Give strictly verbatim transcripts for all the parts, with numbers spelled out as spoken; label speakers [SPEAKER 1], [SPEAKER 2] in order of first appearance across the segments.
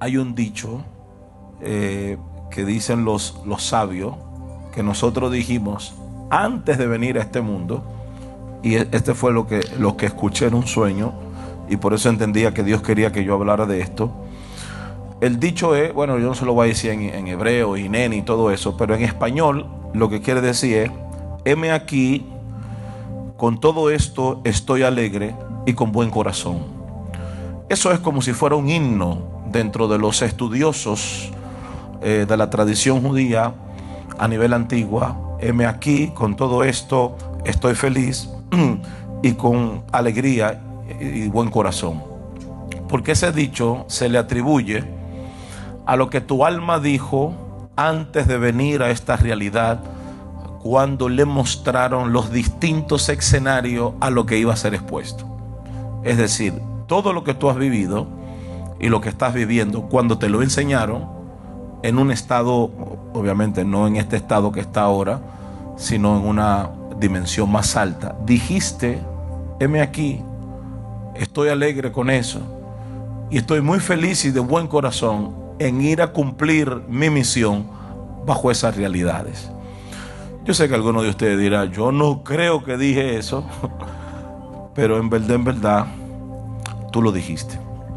[SPEAKER 1] hay un dicho eh, que dicen los, los sabios, que nosotros dijimos antes de venir a este mundo, y este fue lo que, lo que escuché en un sueño, y por eso entendía que Dios quería que yo hablara de esto. El dicho es, bueno, yo no se lo voy a decir en, en hebreo y neni y todo eso, pero en español lo que quiere decir es: heme aquí, con todo esto estoy alegre y con buen corazón. Eso es como si fuera un himno dentro de los estudiosos eh, de la tradición judía a nivel antigua. Heme aquí, con todo esto estoy feliz y con alegría y buen corazón. Porque ese dicho se le atribuye a lo que tu alma dijo antes de venir a esta realidad, cuando le mostraron los distintos escenarios a lo que iba a ser expuesto. Es decir, todo lo que tú has vivido y lo que estás viviendo, cuando te lo enseñaron en un estado, obviamente no en este estado que está ahora, sino en una dimensión más alta, dijiste: heme aquí, estoy alegre con eso y estoy muy feliz y de buen corazón en ir a cumplir mi misión bajo esas realidades. Yo sé que alguno de ustedes dirá: yo no creo que dije eso, pero en verdad, en verdad, tú lo dijiste.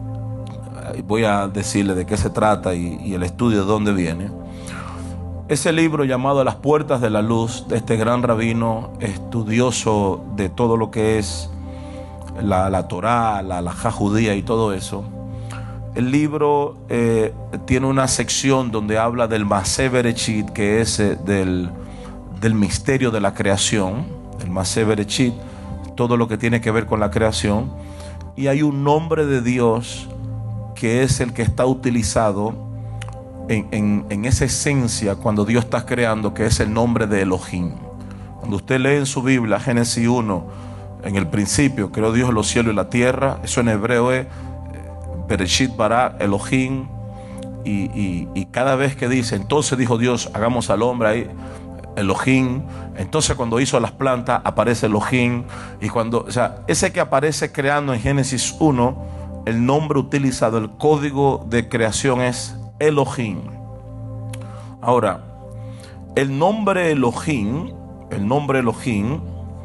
[SPEAKER 1] Voy a decirle de qué se trata y, y el estudio de dónde viene. Ese libro llamado Las Puertas de la Luz, de este gran rabino estudioso de todo lo que es la, la Torá, la halajá judía y todo eso. El libro eh, tiene una sección donde habla del Masé Bereshit, que es eh, del, del misterio de la creación, el Masé Bereshit, todo lo que tiene que ver con la creación. Y hay un nombre de Dios que es el que está utilizado en, en, en esa esencia cuando Dios está creando, que es el nombre de Elohim. Cuando usted lee en su Biblia Génesis uno, en el principio creó Dios los cielos y la tierra, eso en hebreo es Bereshit bara Elohim, y, y, y cada vez que dice entonces dijo Dios hagamos al hombre, ahí Elohim. Entonces cuando hizo las plantas aparece Elohim, y cuando, o sea, ese que aparece creando en Génesis uno, el nombre utilizado, el código de creación es Elohim. Ahora, el nombre Elohim, el nombre Elohim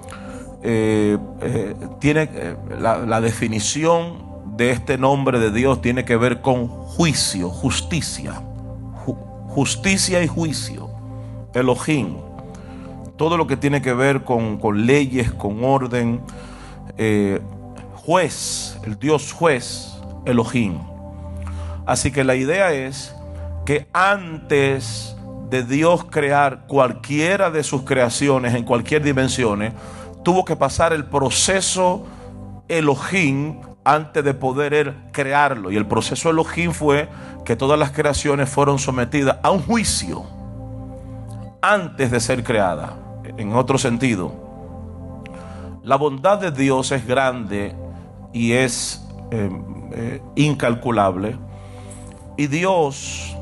[SPEAKER 1] eh, eh, tiene eh, la, la definición de este nombre de Dios tiene que ver con juicio, justicia, ju, justicia y juicio. Elohim, todo lo que tiene que ver con, con leyes, con orden, eh, juez, el Dios juez, Elohim. Así que la idea es que antes de Dios crear cualquiera de sus creaciones en cualquier dimensión, tuvo que pasar el proceso Elohim antes de poder él crearlo. Y el proceso Elohim fue que todas las creaciones fueron sometidas a un juicio antes de ser creadas. En otro sentido, la bondad de Dios es grande y es eh, eh, incalculable, y Dios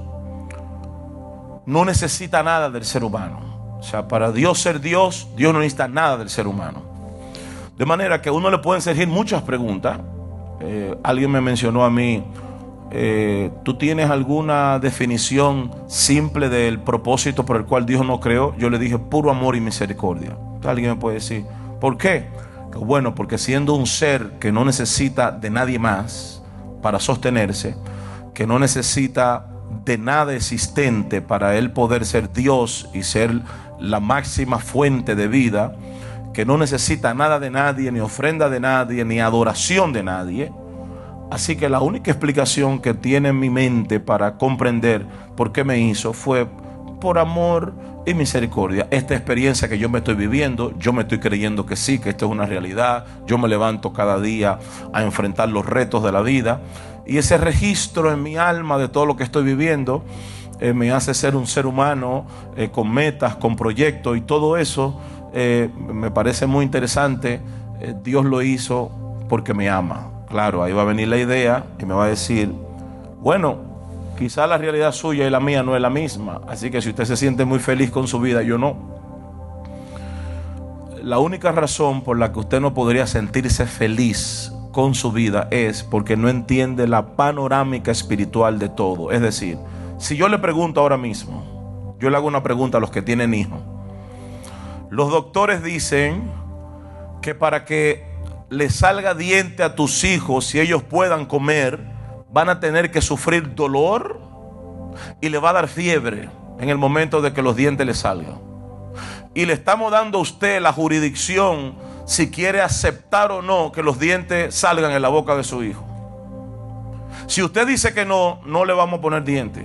[SPEAKER 1] no necesita nada del ser humano. O sea, para Dios ser Dios, Dios no necesita nada del ser humano. De manera que a uno le pueden surgir muchas preguntas. Eh, alguien me mencionó a mí, eh, ¿tú tienes alguna definición simple del propósito por el cual Dios nos creó? Yo le dije: puro amor y misericordia. Entonces alguien me puede decir: ¿por qué? Bueno, porque siendo un ser que no necesita de nadie más para sostenerse, que no necesita de nada existente para él poder ser Dios y ser la máxima fuente de vida, que no necesita nada de nadie, ni ofrenda de nadie, ni adoración de nadie. Así que la única explicación que tiene en mi mente para comprender por qué me hizo fue por amor y misericordia. Esta experiencia que yo me estoy viviendo, yo me estoy creyendo que sí, que esto es una realidad. Yo me levanto cada día a enfrentar los retos de la vida, y ese registro en mi alma de todo lo que estoy viviendo eh, me hace ser un ser humano eh, con metas, con proyectos, y todo eso Eh, me parece muy interesante. eh, Dios lo hizo porque me ama. Claro, ahí va a venir la idea y me va a decir: bueno, quizá la realidad suya y la mía no es la misma, así que si usted se siente muy feliz con su vida, yo no. La única razón por la que usted no podría sentirse feliz con su vida es porque no entiende la panorámica espiritual de todo. Es decir, si yo le pregunto ahora mismo, yo le hago una pregunta a los que tienen hijos. Los doctores dicen que para que le salga diente a tus hijos y ellos puedan comer, van a tener que sufrir dolor y le va a dar fiebre en el momento de que los dientes le salgan. Y le estamos dando a usted la jurisdicción si quiere aceptar o no que los dientes salgan en la boca de su hijo. Si usted dice que no, no le vamos a poner dientes.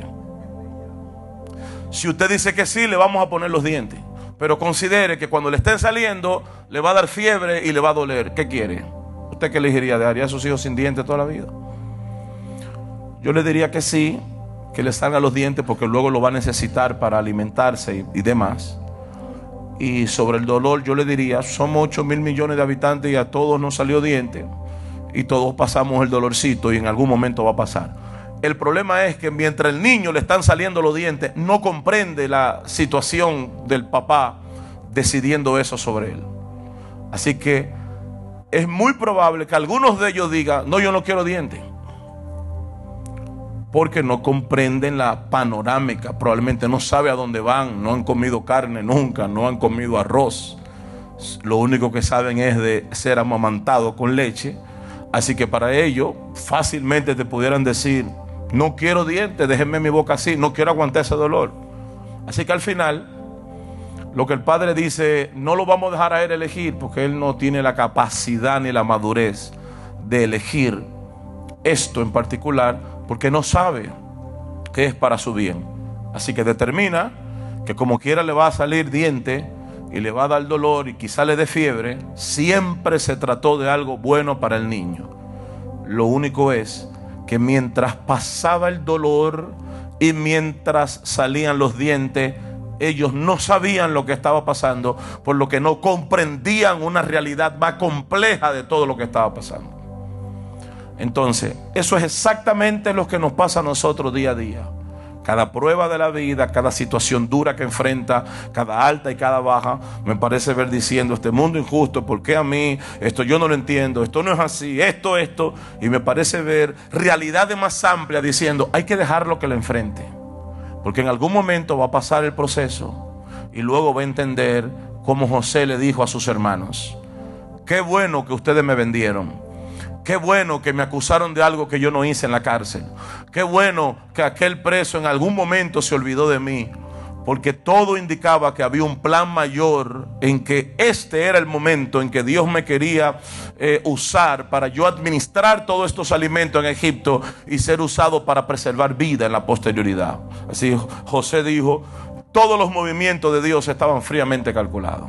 [SPEAKER 1] Si usted dice que sí, le vamos a poner los dientes. Pero considere que cuando le estén saliendo, le va a dar fiebre y le va a doler. ¿Qué quiere? ¿Usted qué elegiría? ¿Dejaría a sus hijos sin dientes toda la vida? Yo le diría que sí, que le salgan los dientes porque luego lo va a necesitar para alimentarse y, y demás. Y sobre el dolor yo le diría, somos ocho mil millones de habitantes y a todos nos salió diente y todos pasamos el dolorcito y en algún momento va a pasar. El problema es que mientras el niño le están saliendo los dientes, no comprende la situación del papá decidiendo eso sobre él. Así que es muy probable que algunos de ellos digan, no, yo no quiero dientes, porque no comprenden la panorámica. Probablemente no sabe a dónde van, no han comido carne nunca, no han comido arroz. Lo único que saben es de ser amamantados con leche. Así que para ellos fácilmente te pudieran decir, no quiero dientes, déjenme mi boca así, no quiero aguantar ese dolor. Así que al final, lo que el padre dice, no lo vamos a dejar a él elegir, porque él no tiene la capacidad ni la madurez de elegir esto en particular, porque no sabe que es para su bien. Así que determina que como quiera le va a salir diente y le va a dar dolor y quizá le dé fiebre. Siempre se trató de algo bueno para el niño. Lo único es que mientras pasaba el dolor y mientras salían los dientes, ellos no sabían lo que estaba pasando, por lo que no comprendían una realidad más compleja de todo lo que estaba pasando. Entonces, eso es exactamente lo que nos pasa a nosotros día a día. Cada prueba de la vida, cada situación dura que enfrenta, cada alta y cada baja, me parece ver diciendo, este mundo injusto, ¿por qué a mí? Esto yo no lo entiendo, esto no es así, esto, esto. Y me parece ver realidades más amplias diciendo, hay que dejarlo que lo enfrente. Porque en algún momento va a pasar el proceso y luego va a entender como José le dijo a sus hermanos, qué bueno que ustedes me vendieron. Qué bueno que me acusaron de algo que yo no hice en la cárcel. Qué bueno que aquel preso en algún momento se olvidó de mí. Porque todo indicaba que había un plan mayor, en que este era el momento en que Dios me quería eh, usar para yo administrar todos estos alimentos en Egipto y ser usado para preservar vida en la posterioridad. Así José dijo, todos los movimientos de Dios estaban fríamente calculados.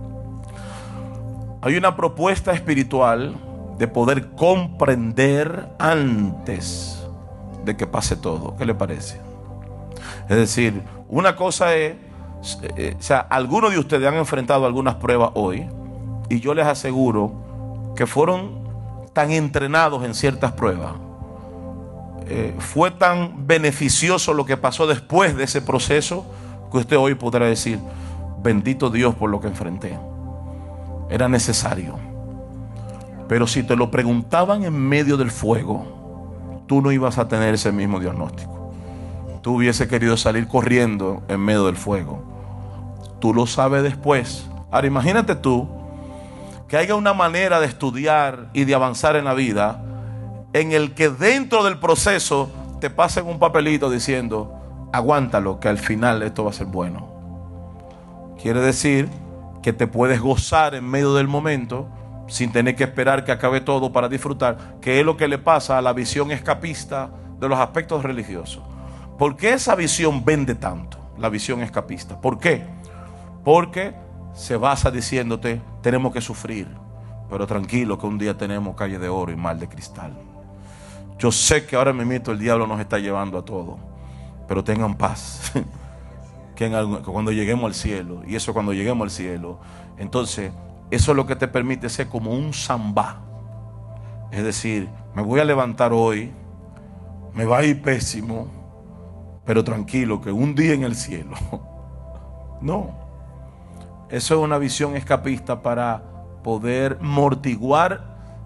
[SPEAKER 1] Hay una propuesta espiritual de poder comprender antes de que pase todo. ¿Qué le parece? Es decir, una cosa es, eh, o sea, algunos de ustedes han enfrentado algunas pruebas hoy y yo les aseguro que fueron tan entrenados en ciertas pruebas. Eh, fue tan beneficioso lo que pasó después de ese proceso que usted hoy podrá decir, bendito Dios por lo que enfrenté. Era necesario. Pero si te lo preguntaban en medio del fuego, tú no ibas a tener ese mismo diagnóstico. Tú hubiese querido salir corriendo en medio del fuego. Tú lo sabes después. Ahora imagínate tú que haya una manera de estudiar y de avanzar en la vida en el que dentro del proceso te pasen un papelito diciendo, aguántalo, que al final esto va a ser bueno. Quiere decir que te puedes gozar en medio del momento sin tener que esperar que acabe todo para disfrutar, que es lo que le pasa a la visión escapista de los aspectos religiosos. ¿Por qué esa visión vende tanto? La visión escapista. ¿Por qué? Porque se basa diciéndote, tenemos que sufrir, pero tranquilo que un día tenemos calle de oro y mar de cristal. Yo sé que ahora mismo el diablo nos está llevando a todo, pero tengan paz. Que en algún, cuando lleguemos al cielo, y eso cuando lleguemos al cielo, entonces eso es lo que te permite ser como un zambá. Es decir, me voy a levantar hoy, me va a ir pésimo, pero tranquilo que un día en el cielo. No. Eso es una visión escapista para poder mortiguar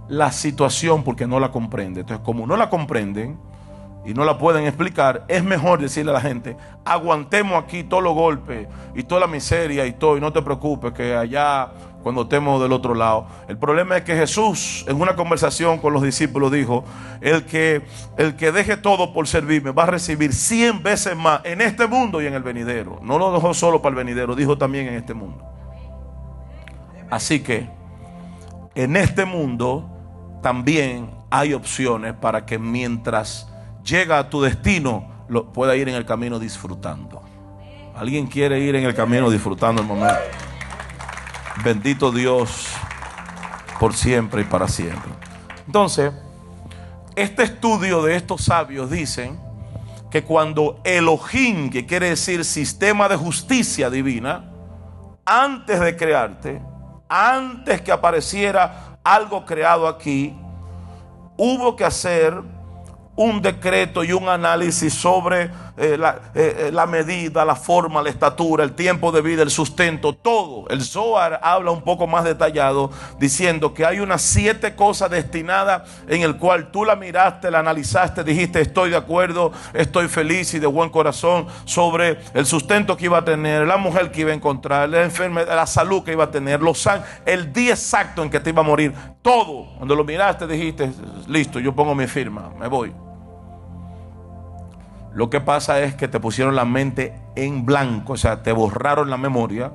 [SPEAKER 1] la situación porque no la comprende. Entonces, como no la comprenden y no la pueden explicar, es mejor decirle a la gente: aguantemos aquí todos los golpes y toda la miseria y todo, y no te preocupes que allá cuando estemos del otro lado. El problema es que Jesús, en una conversación con los discípulos, dijo: el que, el que deje todo por servirme va a recibir cien veces más en este mundo y en el venidero. No lo dejó solo para el venidero, dijo también en este mundo. Así que en este mundo también hay opciones para que mientras llega a tu destino lo pueda ir en el camino disfrutando. ¿Alguien quiere ir en el camino disfrutando el momento? Bendito Dios por siempre y para siempre. Entonces, este estudio de estos sabios dicen que cuando Elohim, que quiere decir sistema de justicia divina, antes de crearte, antes que apareciera algo creado aquí, hubo que hacer un decreto y un análisis sobre eh, la, eh, la medida, la forma, la estatura, el tiempo de vida, el sustento, todo. El Zohar habla un poco más detallado diciendo que hay unas siete cosas destinadas en el cual tú la miraste, la analizaste, dijiste: estoy de acuerdo, estoy feliz y de buen corazón, sobre el sustento que iba a tener, la mujer que iba a encontrar, la enfermedad, la salud que iba a tener, los san- el día exacto en que te iba a morir, todo. Cuando lo miraste dijiste: listo, yo pongo mi firma, me voy. Lo que pasa es que te pusieron la mente en blanco, o sea, te borraron la memoria,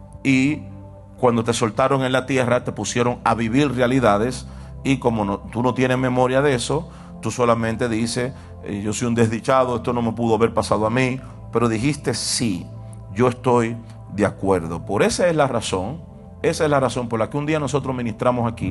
[SPEAKER 1] y cuando te soltaron en la tierra te pusieron a vivir realidades, y como no, tú no tienes memoria de eso, tú solamente dices: eh, yo soy un desdichado, esto no me pudo haber pasado a mí, pero dijiste: sí, yo estoy de acuerdo. Por esa es la razón, esa es la razón por la que un día nosotros ministramos aquí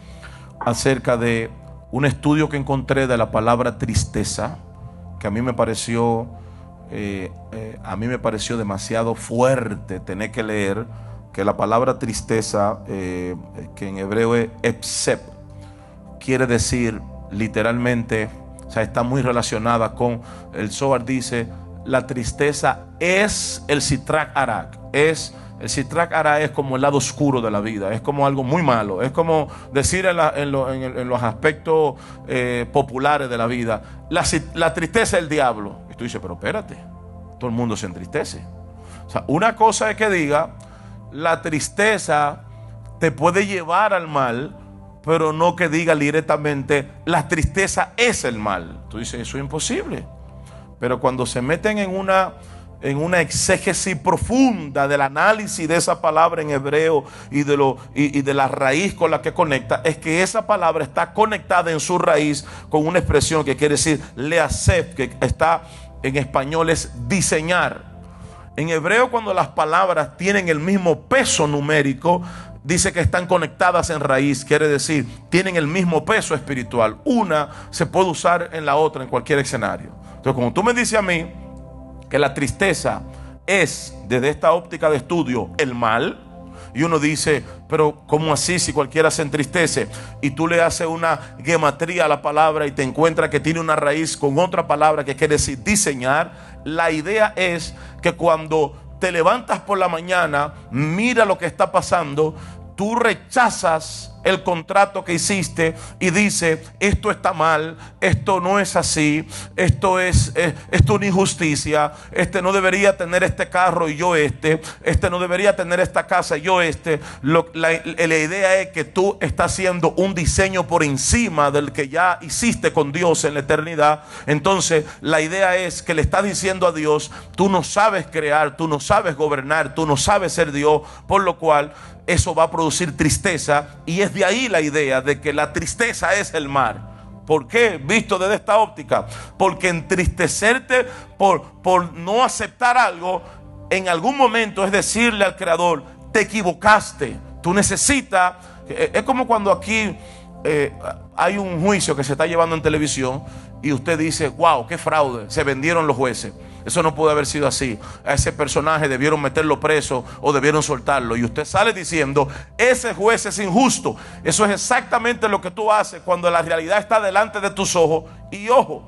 [SPEAKER 1] acerca de un estudio que encontré de la palabra tristeza, que a mí me pareció eh, eh, a mí me pareció demasiado fuerte tener que leer que la palabra tristeza, eh, que en hebreo es epsep, quiere decir literalmente, o sea, está muy relacionada con, el Zohar dice, la tristeza es el sitrak arak, es el sitrak arak es como el lado oscuro de la vida, es como algo muy malo, es como decir en, la, en, lo, en, en los aspectos eh, populares de la vida, la, la tristeza es el diablo. Y tú dices: pero espérate, todo el mundo se entristece. O sea, una cosa es que diga: la tristeza te puede llevar al mal, pero no que diga directamente: la tristeza es el mal. Tú dices: eso es imposible. Pero cuando se meten en una en una exégesis profunda del análisis de esa palabra en hebreo y de, lo, y, y de la raíz con la que conecta, es que esa palabra está conectada en su raíz con una expresión que quiere decir leasef, que está en español es diseñar. En hebreo, cuando las palabras tienen el mismo peso numérico, dice que están conectadas en raíz, quiere decir tienen el mismo peso espiritual. Una se puede usar en la otra en cualquier escenario. Entonces, como tú me dices a mí que la tristeza es, desde esta óptica de estudio, el mal, y uno dice: pero ¿cómo así si cualquiera se entristece? Y tú le haces una gematría a la palabra y te encuentras que tiene una raíz con otra palabra que quiere decir diseñar. La idea es que cuando te levantas por la mañana, mira lo que está pasando, tú rechazas el contrato que hiciste y dice: esto está mal, esto no es así, esto es, es esto es una injusticia, este no debería tener este carro y yo este, este no debería tener esta casa y yo este. Lo, la, la idea es que tú estás haciendo un diseño por encima del que ya hiciste con Dios en la eternidad. Entonces la idea es que le estás diciendo a Dios: tú no sabes crear, tú no sabes gobernar, tú no sabes ser Dios, por lo cual eso va a producir tristeza. Y es de ahí la idea de que la tristeza es el mal. ¿Por qué? Visto desde esta óptica, porque entristecerte por, por no aceptar algo en algún momento es decirle al Creador: te equivocaste, tú necesitas. Es como cuando aquí eh, hay un juicio que se está llevando en televisión y usted dice: wow, qué fraude, se vendieron los jueces. Eso no puede haber sido así. A ese personaje debieron meterlo preso o debieron soltarlo. Y usted sale diciendo: ese juez es injusto. Eso es exactamente lo que tú haces cuando la realidad está delante de tus ojos. Y ojo,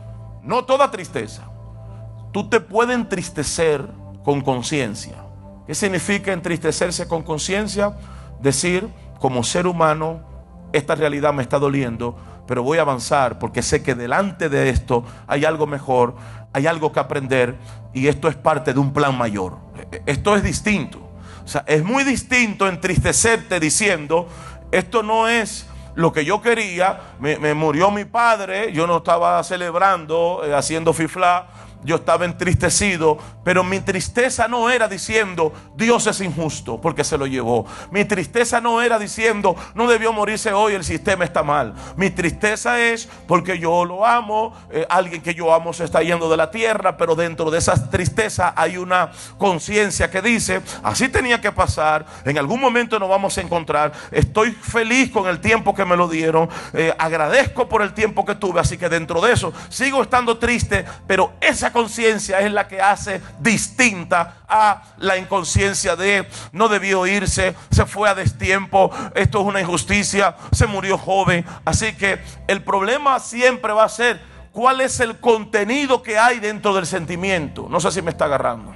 [SPEAKER 1] no toda tristeza. Tú te puedes entristecer con conciencia. ¿Qué significa entristecerse con conciencia? Decir: como ser humano, esta realidad me está doliendo, pero voy a avanzar porque sé que delante de esto hay algo mejor, hay algo que aprender, y esto es parte de un plan mayor. Esto es distinto. O sea, es muy distinto entristecerte diciendo, esto no es lo que yo quería, me, me murió mi padre, yo no estaba celebrando, eh, haciendo fiflá, yo estaba entristecido, pero mi tristeza no era diciendo Dios es injusto porque se lo llevó. Mi tristeza no era diciendo no debió morirse hoy, el sistema está mal. Mi tristeza es porque yo lo amo, eh, alguien que yo amo se está yendo de la tierra, pero dentro de esa tristeza hay una conciencia que dice, así tenía que pasar, en algún momento nos vamos a encontrar, estoy feliz con el tiempo que me lo dieron, eh, agradezco por el tiempo que tuve, así que dentro de eso sigo estando triste, pero esa conciencia es la que hace distinta a la inconsciencia de no debió irse, se fue a destiempo, esto es una injusticia, se murió joven. Así que el problema siempre va a ser cuál es el contenido que hay dentro del sentimiento. No sé si me está agarrando.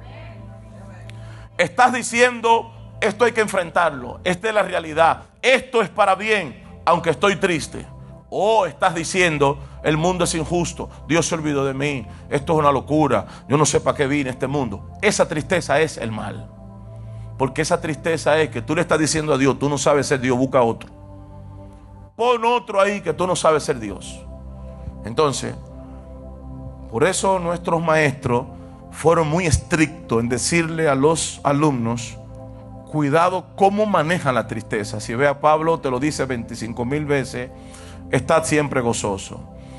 [SPEAKER 1] Estás diciendo esto hay que enfrentarlo, esta es la realidad, esto es para bien aunque estoy triste. O estás diciendo el mundo es injusto, Dios se olvidó de mí, esto es una locura, yo no sé para qué vine a este mundo. Esa tristeza es el mal, porque esa tristeza es que tú le estás diciendo a Dios, tú no sabes ser Dios, busca otro, pon otro ahí que tú no sabes ser Dios. Entonces, por eso nuestros maestros fueron muy estrictos en decirle a los alumnos, cuidado cómo manejan la tristeza. Si ve a Pablo, te lo dice veinticinco mil veces, estad siempre gozoso,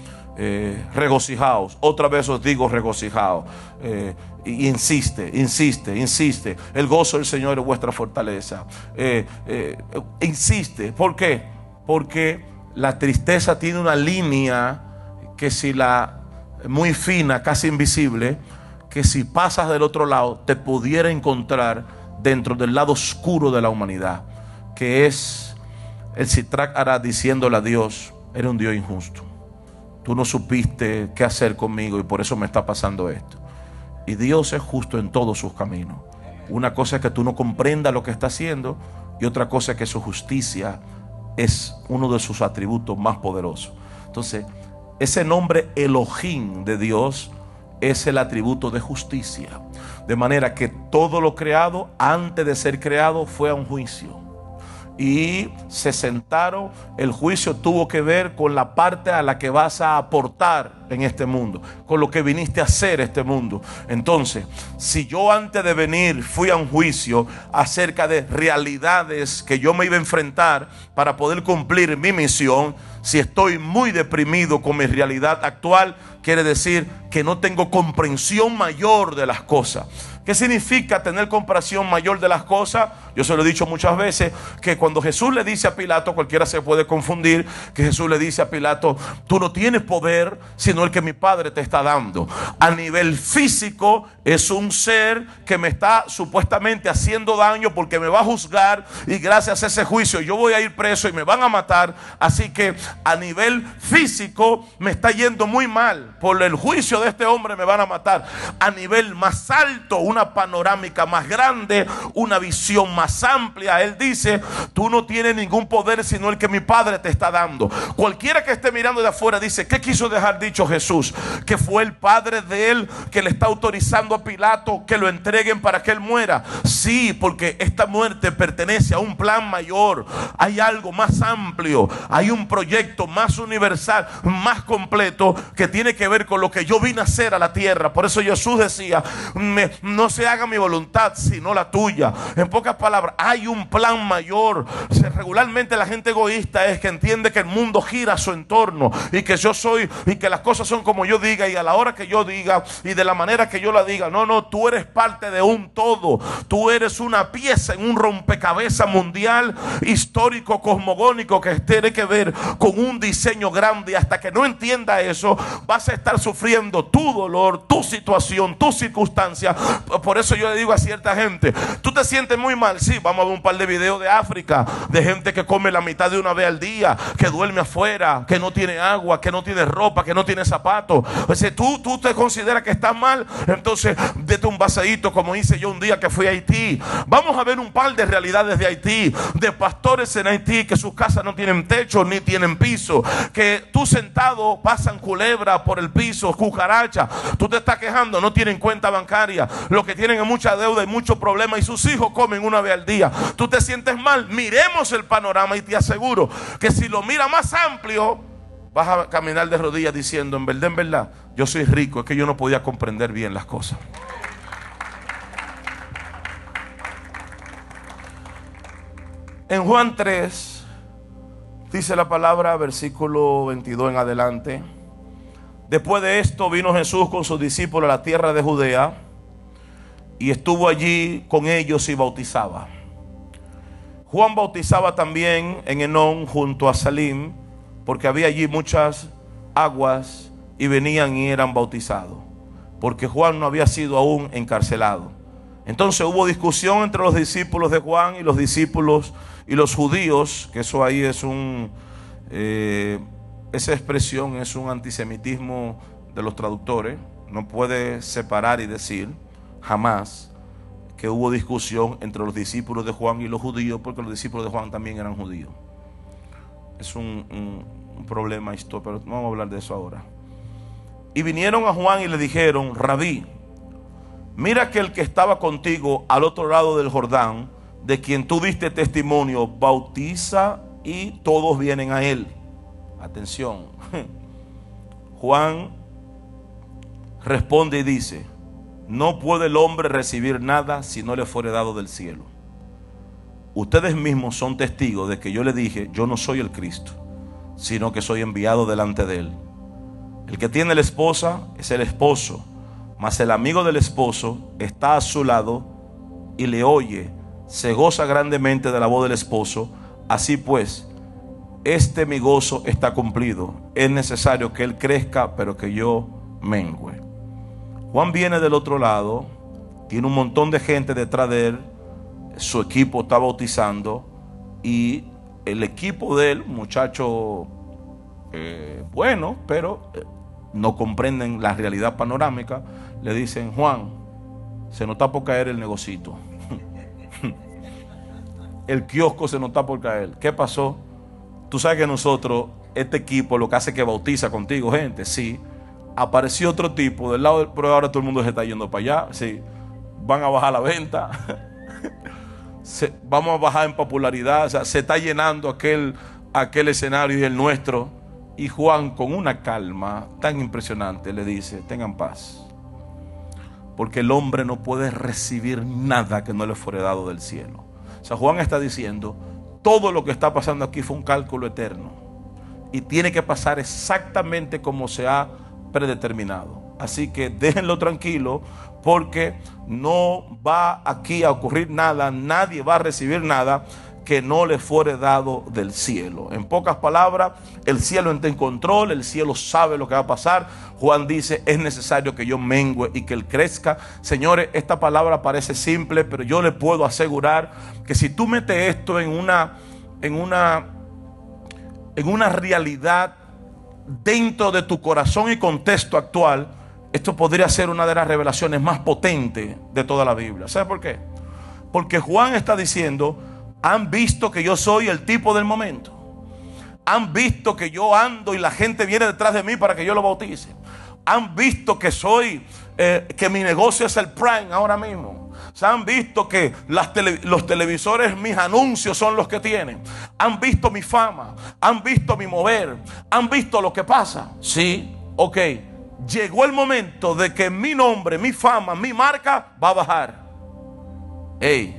[SPEAKER 1] eh, regocijaos. Otra vez os digo regocijaos. Eh, y insiste, insiste, insiste. El gozo del Señor es vuestra fortaleza. Eh, eh, insiste. ¿Por qué? Porque la tristeza tiene una línea que si la muy fina, casi invisible, que si pasas del otro lado te pudiera encontrar dentro del lado oscuro de la humanidad, que es el Sitrak Hará diciéndole a Dios, eres un Dios injusto, tú no supiste qué hacer conmigo y por eso me está pasando esto. Y Dios es justo en todos sus caminos. Una cosa es que tú no comprendas lo que está haciendo, y otra cosa es que su justicia es uno de sus atributos más poderosos. Entonces, ese nombre Elohim de Dios es el atributo de justicia, de manera que todo lo creado antes de ser creado fue a un juicio y se sentaron. El juicio tuvo que ver con la parte a la que vas a aportar en este mundo, con lo que viniste a hacer este mundo. Entonces, si yo antes de venir fui a un juicio acerca de realidades que yo me iba a enfrentar para poder cumplir mi misión, si estoy muy deprimido con mi realidad actual, quiere decir que no tengo comprensión mayor de las cosas. ¿Qué significa tener comprensión mayor de las cosas? Yo se lo he dicho muchas veces, que cuando Jesús le dice a Pilato, cualquiera se puede confundir, que Jesús le dice a Pilato, tú no tienes poder sino el que mi Padre te está dando. A nivel físico es un ser que me está supuestamente haciendo daño porque me va a juzgar, y gracias a ese juicio yo voy a ir preso y me van a matar. Así que a nivel físico me está yendo muy mal, por el juicio de este hombre me van a matar. A nivel más alto, una panorámica más grande, una visión más amplia, él dice, tú no tienes ningún poder sino el que mi Padre te está dando. Cualquiera que esté mirando de afuera dice, ¿qué quiso dejar dicho Jesús? Que fue el Padre de él que le está autorizando a Pilato que lo entreguen para que él muera. Sí, porque esta muerte pertenece a un plan mayor, hay algo más amplio, hay un proyecto más universal, más completo, que tiene que ver con lo que yo vine a hacer a la tierra. Por eso Jesús decía, me, no se haga mi voluntad sino la tuya. En pocas palabras, hay un plan mayor. O sea, regularmente la gente egoísta es que entiende que el mundo gira a su entorno y que yo soy, y que las cosas son como yo diga y a la hora que yo diga y de la manera que yo la diga. No, no, tú eres parte de un todo. Tú eres una pieza en un rompecabezas mundial, histórico, cosmogónico, que tiene que ver con un diseño grande. Y hasta que no entienda eso, vas a estar sufriendo tu dolor, tu situación, tu circunstancia, por eso yo le digo a cierta gente, tú te sientes muy mal, sí, vamos a ver un par de videos de África, de gente que come la mitad de una vez al día, que duerme afuera, que no tiene agua, que no tiene ropa, que no tiene zapatos. O sea, tú, tú te consideras que estás mal, entonces dete un vaseíto, como hice yo un día que fui a Haití. Vamos a ver un par de realidades de Haití, de pastores en Haití que sus casas no tienen techo ni tienen piso, que tú sentado pasan culebra por el piso, cucaracha, tú te estás quejando, no tienen cuenta bancaria, lo que tienen es mucha deuda y muchos problemas, y sus hijos comen una vez al día. Tú te sientes mal. Miremos el panorama y te aseguro que si lo mira más amplio, vas a caminar de rodillas diciendo, en verdad, en verdad, yo soy rico, es que yo no podía comprender bien las cosas. En Juan tres dice la palabra, versículo veintidós en adelante: después de esto vino Jesús con sus discípulos a la tierra de Judea, y estuvo allí con ellos y bautizaba. Juan bautizaba también en Enón junto a Salim, porque había allí muchas aguas, y venían y eran bautizados, porque Juan no había sido aún encarcelado. Entonces hubo discusión entre los discípulos de Juan y los discípulos y los judíos, que eso ahí es un eh, esa expresión es un antisemitismo de los traductores. No puede separar y decir jamás que hubo discusión entre los discípulos de Juan y los judíos, porque los discípulos de Juan también eran judíos. Es un, un, un problema histórico, pero no vamos a hablar de eso ahora. Y vinieron a Juan y le dijeron: Rabí, mira que el que estaba contigo al otro lado del Jordán, de quien tú diste testimonio, bautiza y todos vienen a él. Atención. Juan responde y dice: no puede el hombre recibir nada si no le fuere dado del cielo. Ustedes mismos son testigos de que yo le dije, yo no soy el Cristo, sino que soy enviado delante de él. El que tiene la esposa es el esposo, mas el amigo del esposo está a su lado y le oye, se goza grandemente de la voz del esposo. Así pues, este mi gozo está cumplido. Es necesario que él crezca, pero que yo mengüe. Juan viene del otro lado, tiene un montón de gente detrás de él, su equipo está bautizando, y el equipo de él, muchacho eh, bueno, pero eh, no comprenden la realidad panorámica, le dicen: Juan, se nos está por caer el negocito. El kiosco se nos está por caer. ¿Qué pasó? Tú sabes que nosotros, este equipo, lo que hace es que bautiza contigo gente. Sí, apareció otro tipo del lado del, pero ahora todo el mundo se está yendo para allá. Sí, van a bajar la venta. se, vamos a bajar en popularidad. O sea, se está llenando aquel, aquel escenario y el nuestro. Y Juan, con una calma tan impresionante, le dice: tengan paz, porque el hombre no puede recibir nada que no le fuere dado del cielo. O sea, Juan está diciendo: todo lo que está pasando aquí fue un cálculo eterno y tiene que pasar exactamente como se ha predeterminado. Así que déjenlo tranquilo, porque no va aquí a ocurrir nada, nadie va a recibir nada que no le fuere dado del cielo. En pocas palabras, el cielo está en control, el cielo sabe lo que va a pasar. Juan dice: es necesario que yo mengüe y que él crezca. Señores, esta palabra parece simple, pero yo le puedo asegurar que si tú metes esto en una en una en una realidad dentro de tu corazón y contexto actual, esto podría ser una de las revelaciones más potentes de toda la Biblia. ¿Sabe por qué? Porque Juan está diciendo: han visto que yo soy el tipo del momento. Han visto que yo ando y la gente viene detrás de mí para que yo lo bautice. Han visto que soy, eh, que mi negocio es el prime ahora mismo. Se han visto que las tele, los televisores, mis anuncios son los que tienen. Han visto mi fama, han visto mi mover, han visto lo que pasa. Sí, ok. Llegó el momento de que mi nombre, mi fama, mi marca va a bajar. Hey,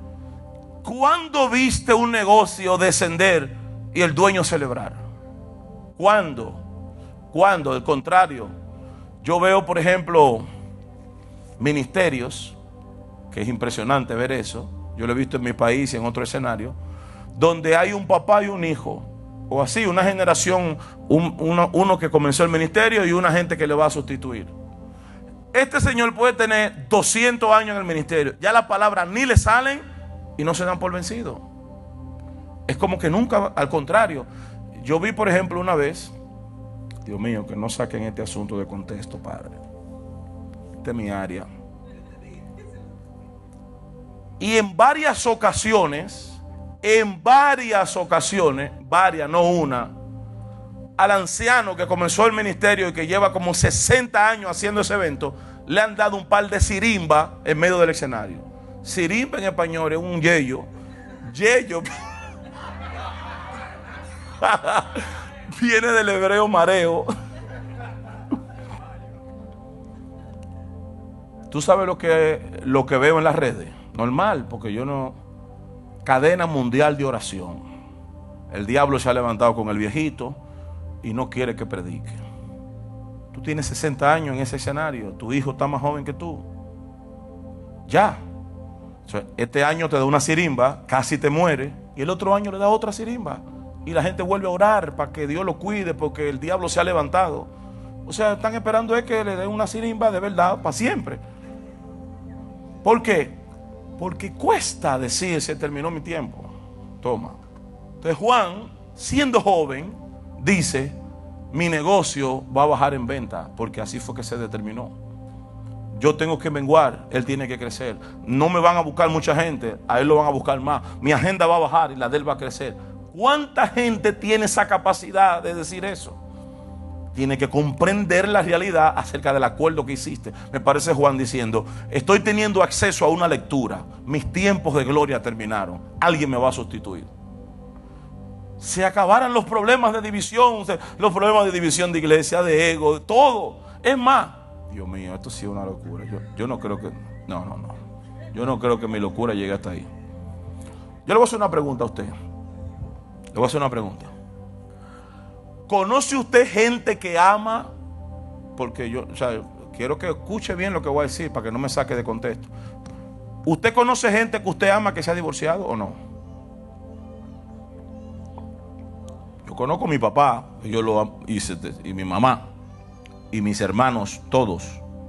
[SPEAKER 1] ¿cuándo viste un negocio descender y el dueño celebrar? ¿Cuándo? ¿Cuándo? Al contrario, yo veo, por ejemplo, ministerios, que es impresionante ver eso. Yo lo he visto en mi país y en otro escenario, donde hay un papá y un hijo, o así, una generación, un, uno, uno que comenzó el ministerio y una gente que le va a sustituir. Este señor puede tener doscientos años en el ministerio. Ya las palabras ni le salen y no se dan por vencido. Es como que nunca, al contrario. Yo vi, por ejemplo, una vez, Dios mío, que no saquen este asunto de contexto, Padre. Esta es mi área. Y en varias ocasiones, en varias ocasiones, varias, no una, al anciano que comenzó el ministerio y que lleva como sesenta años haciendo ese evento, le han dado un par de sirimba en medio del escenario. Sirimba en español es un yeyo. Yeyo viene del hebreo mareo. Tú sabes lo que, lo que veo en las redes. Normal, porque yo no... Cadena mundial de oración. El diablo se ha levantado con el viejito y no quiere que predique. Tú tienes sesenta años en ese escenario. Tu hijo está más joven que tú. Ya. O sea, este año te da una sirimba, casi te muere. Y el otro año le da otra sirimba. Y la gente vuelve a orar para que Dios lo cuide, porque el diablo se ha levantado. O sea, están esperando es que le den una sirimba de verdad para siempre. ¿Por qué? Porque cuesta decir se terminó mi tiempo. Toma. Entonces Juan, siendo joven, dice: mi negocio va a bajar en venta, porque así fue que se determinó. Yo tengo que menguar, él tiene que crecer. No me van a buscar mucha gente, a él lo van a buscar más. Mi agenda va a bajar y la de él va a crecer. ¿Cuánta gente tiene esa capacidad de decir eso? Tiene que comprender la realidad acerca del acuerdo que hiciste. Me parece Juan diciendo: estoy teniendo acceso a una lectura. Mis tiempos de gloria terminaron. Alguien me va a sustituir. Se acabaran los problemas de división, los problemas de división de iglesia, de ego, de todo. Es más, Dios mío, esto sí es una locura. Yo, yo no creo que, no, no, no. Yo no creo que mi locura llegue hasta ahí. Yo le voy a hacer una pregunta a usted. Le voy a hacer una pregunta. ¿Conoce usted gente que ama? Porque yo, o sea, quiero que escuche bien lo que voy a decir para que no me saque de contexto. ¿Usted conoce gente que usted ama que se ha divorciado o no? Yo conozco a mi papá, yo lo hice, y mi mamá, y mis hermanos, todos.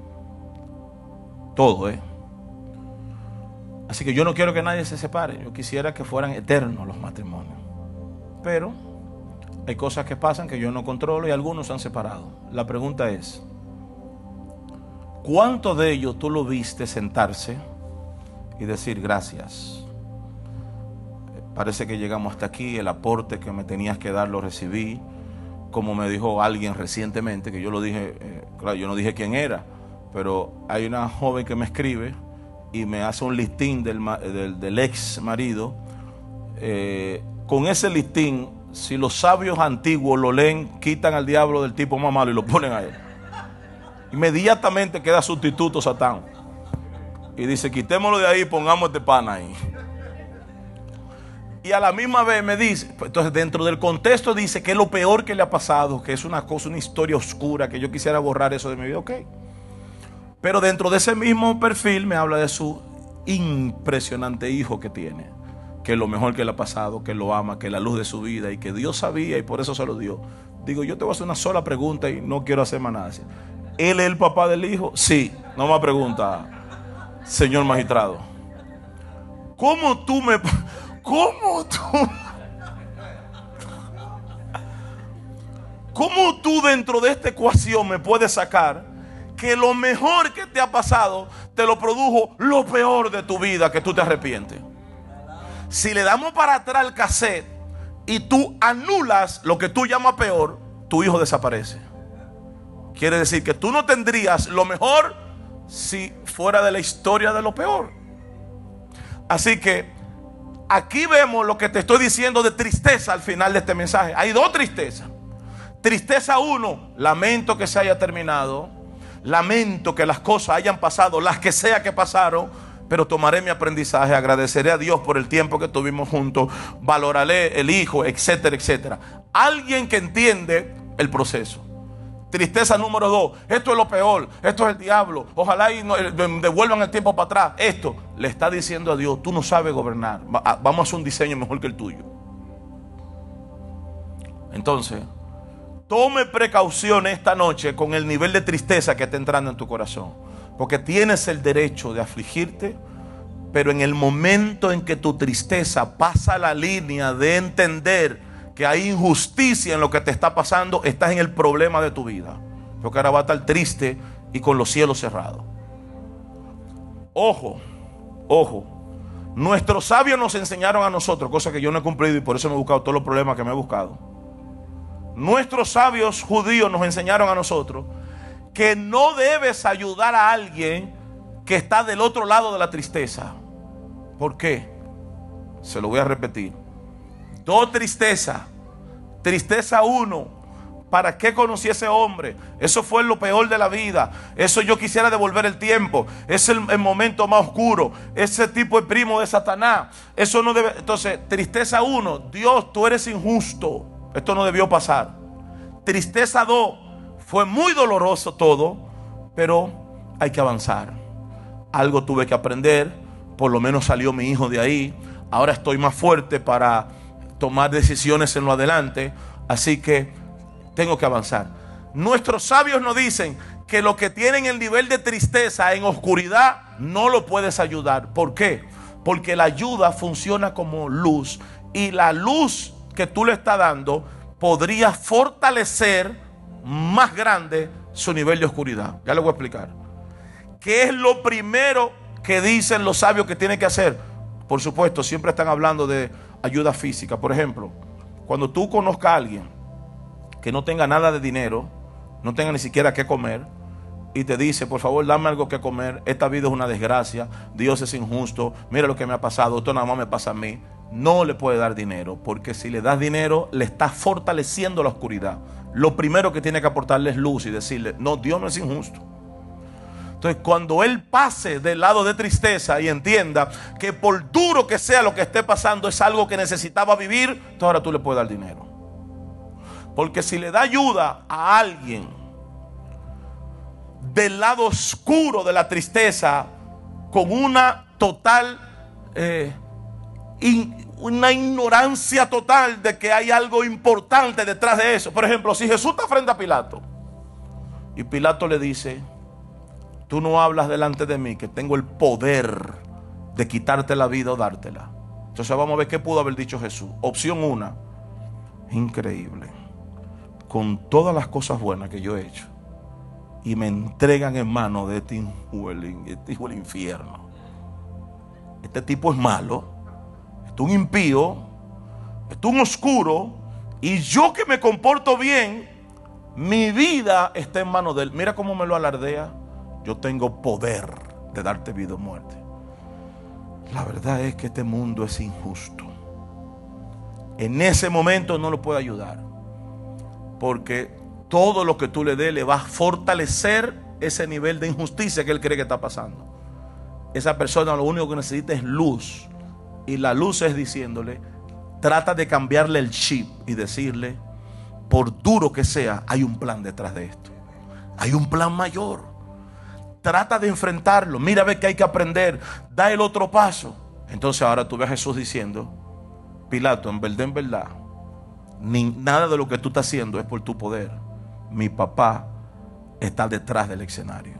[SPEAKER 1] Todo, ¿eh? Así que yo no quiero que nadie se separe. Yo quisiera que fueran eternos los matrimonios. Pero hay cosas que pasan que yo no controlo y algunos se han separado. La pregunta es: ¿cuántos de ellos tú lo viste sentarse y decir gracias? Parece que llegamos hasta aquí, el aporte que me tenías que dar lo recibí. Como me dijo alguien recientemente, que yo lo dije, eh, claro, yo no dije quién era, pero hay una joven que me escribe y me hace un listín del, del, del ex marido. Eh, con ese listín, si los sabios antiguos lo leen, quitan al diablo del tipo más malo y lo ponen a él. Inmediatamente queda sustituto Satán. Y dice: quitémoslo de ahí y pongamos este pana ahí. Y a la misma vez me dice, entonces dentro del contexto dice que es lo peor que le ha pasado, que es una cosa, una historia oscura, que yo quisiera borrar eso de mi vida. Ok. Pero dentro de ese mismo perfil me habla de su impresionante hijo que tiene, que es lo mejor que le ha pasado, que lo ama, que es la luz de su vida y que Dios sabía y por eso se lo dio. Digo, yo te voy a hacer una sola pregunta y no quiero hacer más nada. ¿Él es el papá del hijo? Sí. No más pregunta, señor magistrado. ¿Cómo tú me... ¿Cómo tú? ¿Cómo tú dentro de esta ecuación me puedes sacar que lo mejor que te ha pasado te lo produjo lo peor de tu vida, que tú te arrepientes? Si le damos para atrás el cassette y tú anulas lo que tú llamas peor, tu hijo desaparece. Quiere decir que tú no tendrías lo mejor si fuera de la historia de lo peor. Así que aquí vemos lo que te estoy diciendo de tristeza al final de este mensaje. Hay dos tristezas. Tristeza uno, lamento que se haya terminado. Lamento que las cosas hayan pasado, las que sea que pasaron. Pero tomaré mi aprendizaje, agradeceré a Dios por el tiempo que tuvimos juntos, valoraré el hijo, etcétera, etcétera. Alguien que entiende el proceso. Tristeza número dos, esto es lo peor, esto es el diablo, ojalá y no, devuelvan el tiempo para atrás. Esto le está diciendo a Dios: tú no sabes gobernar, vamos a hacer un diseño mejor que el tuyo. Entonces, tome precaución esta noche con el nivel de tristeza que está entrando en tu corazón. porque tienes el derecho de afligirte, pero en el momento en que tu tristeza pasa la línea de entender que hay injusticia en lo que te está pasando, estás en el problema de tu vida, porque ahora va a estar triste y con los cielos cerrados. Ojo, ojo, nuestros sabios nos enseñaron a nosotros, cosa que yo no he cumplido y por eso me he buscado todos los problemas que me he buscado. Nuestros sabios judíos nos enseñaron a nosotros que no debes ayudar a alguien que está del otro lado de la tristeza. ¿Por qué? Se lo voy a repetir. Dos tristezas. Tristeza uno. ¿Para qué conocí a ese hombre? Eso fue lo peor de la vida. Eso yo quisiera devolver el tiempo. Es el, el momento más oscuro. Ese tipo es primo de Satanás. Eso no debe. Entonces, tristeza uno. Dios, tú eres injusto. Esto no debió pasar. Tristeza dos. Fue muy doloroso todo, pero hay que avanzar. Algo tuve que aprender. Por lo menos salió mi hijo de ahí. Ahora estoy más fuerte para tomar decisiones en lo adelante. Así que tengo que avanzar. Nuestros sabios nos dicen que los que tienen el nivel de tristeza en oscuridad no lo puedes ayudar. ¿Por qué? Porque la ayuda funciona como luz, y la luz que tú le estás dando podría fortalecer más grande su nivel de oscuridad. Ya le voy a explicar. ¿Qué es lo primero que dicen los sabios que tiene que hacer? Por supuesto, siempre están hablando de ayuda física. Por ejemplo, cuando tú conozcas a alguien que no tenga nada de dinero, no tenga ni siquiera qué comer, y te dice, por favor, dame algo que comer, esta vida es una desgracia, Dios es injusto, mira lo que me ha pasado, esto nada más me pasa a mí, no le puede dar dinero, porque si le das dinero, le estás fortaleciendo la oscuridad. Lo primero que tiene que aportarle es luz y decirle, no, Dios no es injusto. Entonces, cuando él pase del lado de tristeza y entienda que por duro que sea lo que esté pasando es algo que necesitaba vivir, entonces ahora tú le puedes dar dinero. Porque si le da ayuda a alguien del lado oscuro de la tristeza, con una total, eh, in, una ignorancia total de que hay algo importante detrás de eso. Por ejemplo, si Jesús está frente a Pilato y Pilato le dice, tú no hablas delante de mí que tengo el poder de quitarte la vida o dártela. Entonces vamos a ver qué pudo haber dicho Jesús. Opción una, increíble, con todas las cosas buenas que yo he hecho y me entregan en manos de este hijo del infierno. Este tipo es malo, es un impío, es un oscuro, y yo que me comporto bien, mi vida está en manos de él. Mira cómo me lo alardea. Yo tengo poder de darte vida o muerte. La verdad es que este mundo es injusto. En ese momento no lo puede ayudar, porque todo lo que tú le des le va a fortalecer ese nivel de injusticia que él cree que está pasando. Esa persona lo único que necesita es luz, y la luz es diciéndole, trata de cambiarle el chip y decirle, por duro que sea, hay un plan detrás de esto. Hay un plan mayor. Trata de enfrentarlo. Mira, ve que hay que aprender. Da el otro paso. Entonces ahora tú ves a Jesús diciendo, Pilato, en verdad, en verdad, ni nada de lo que tú estás haciendo es por tu poder. Mi papá está detrás del escenario.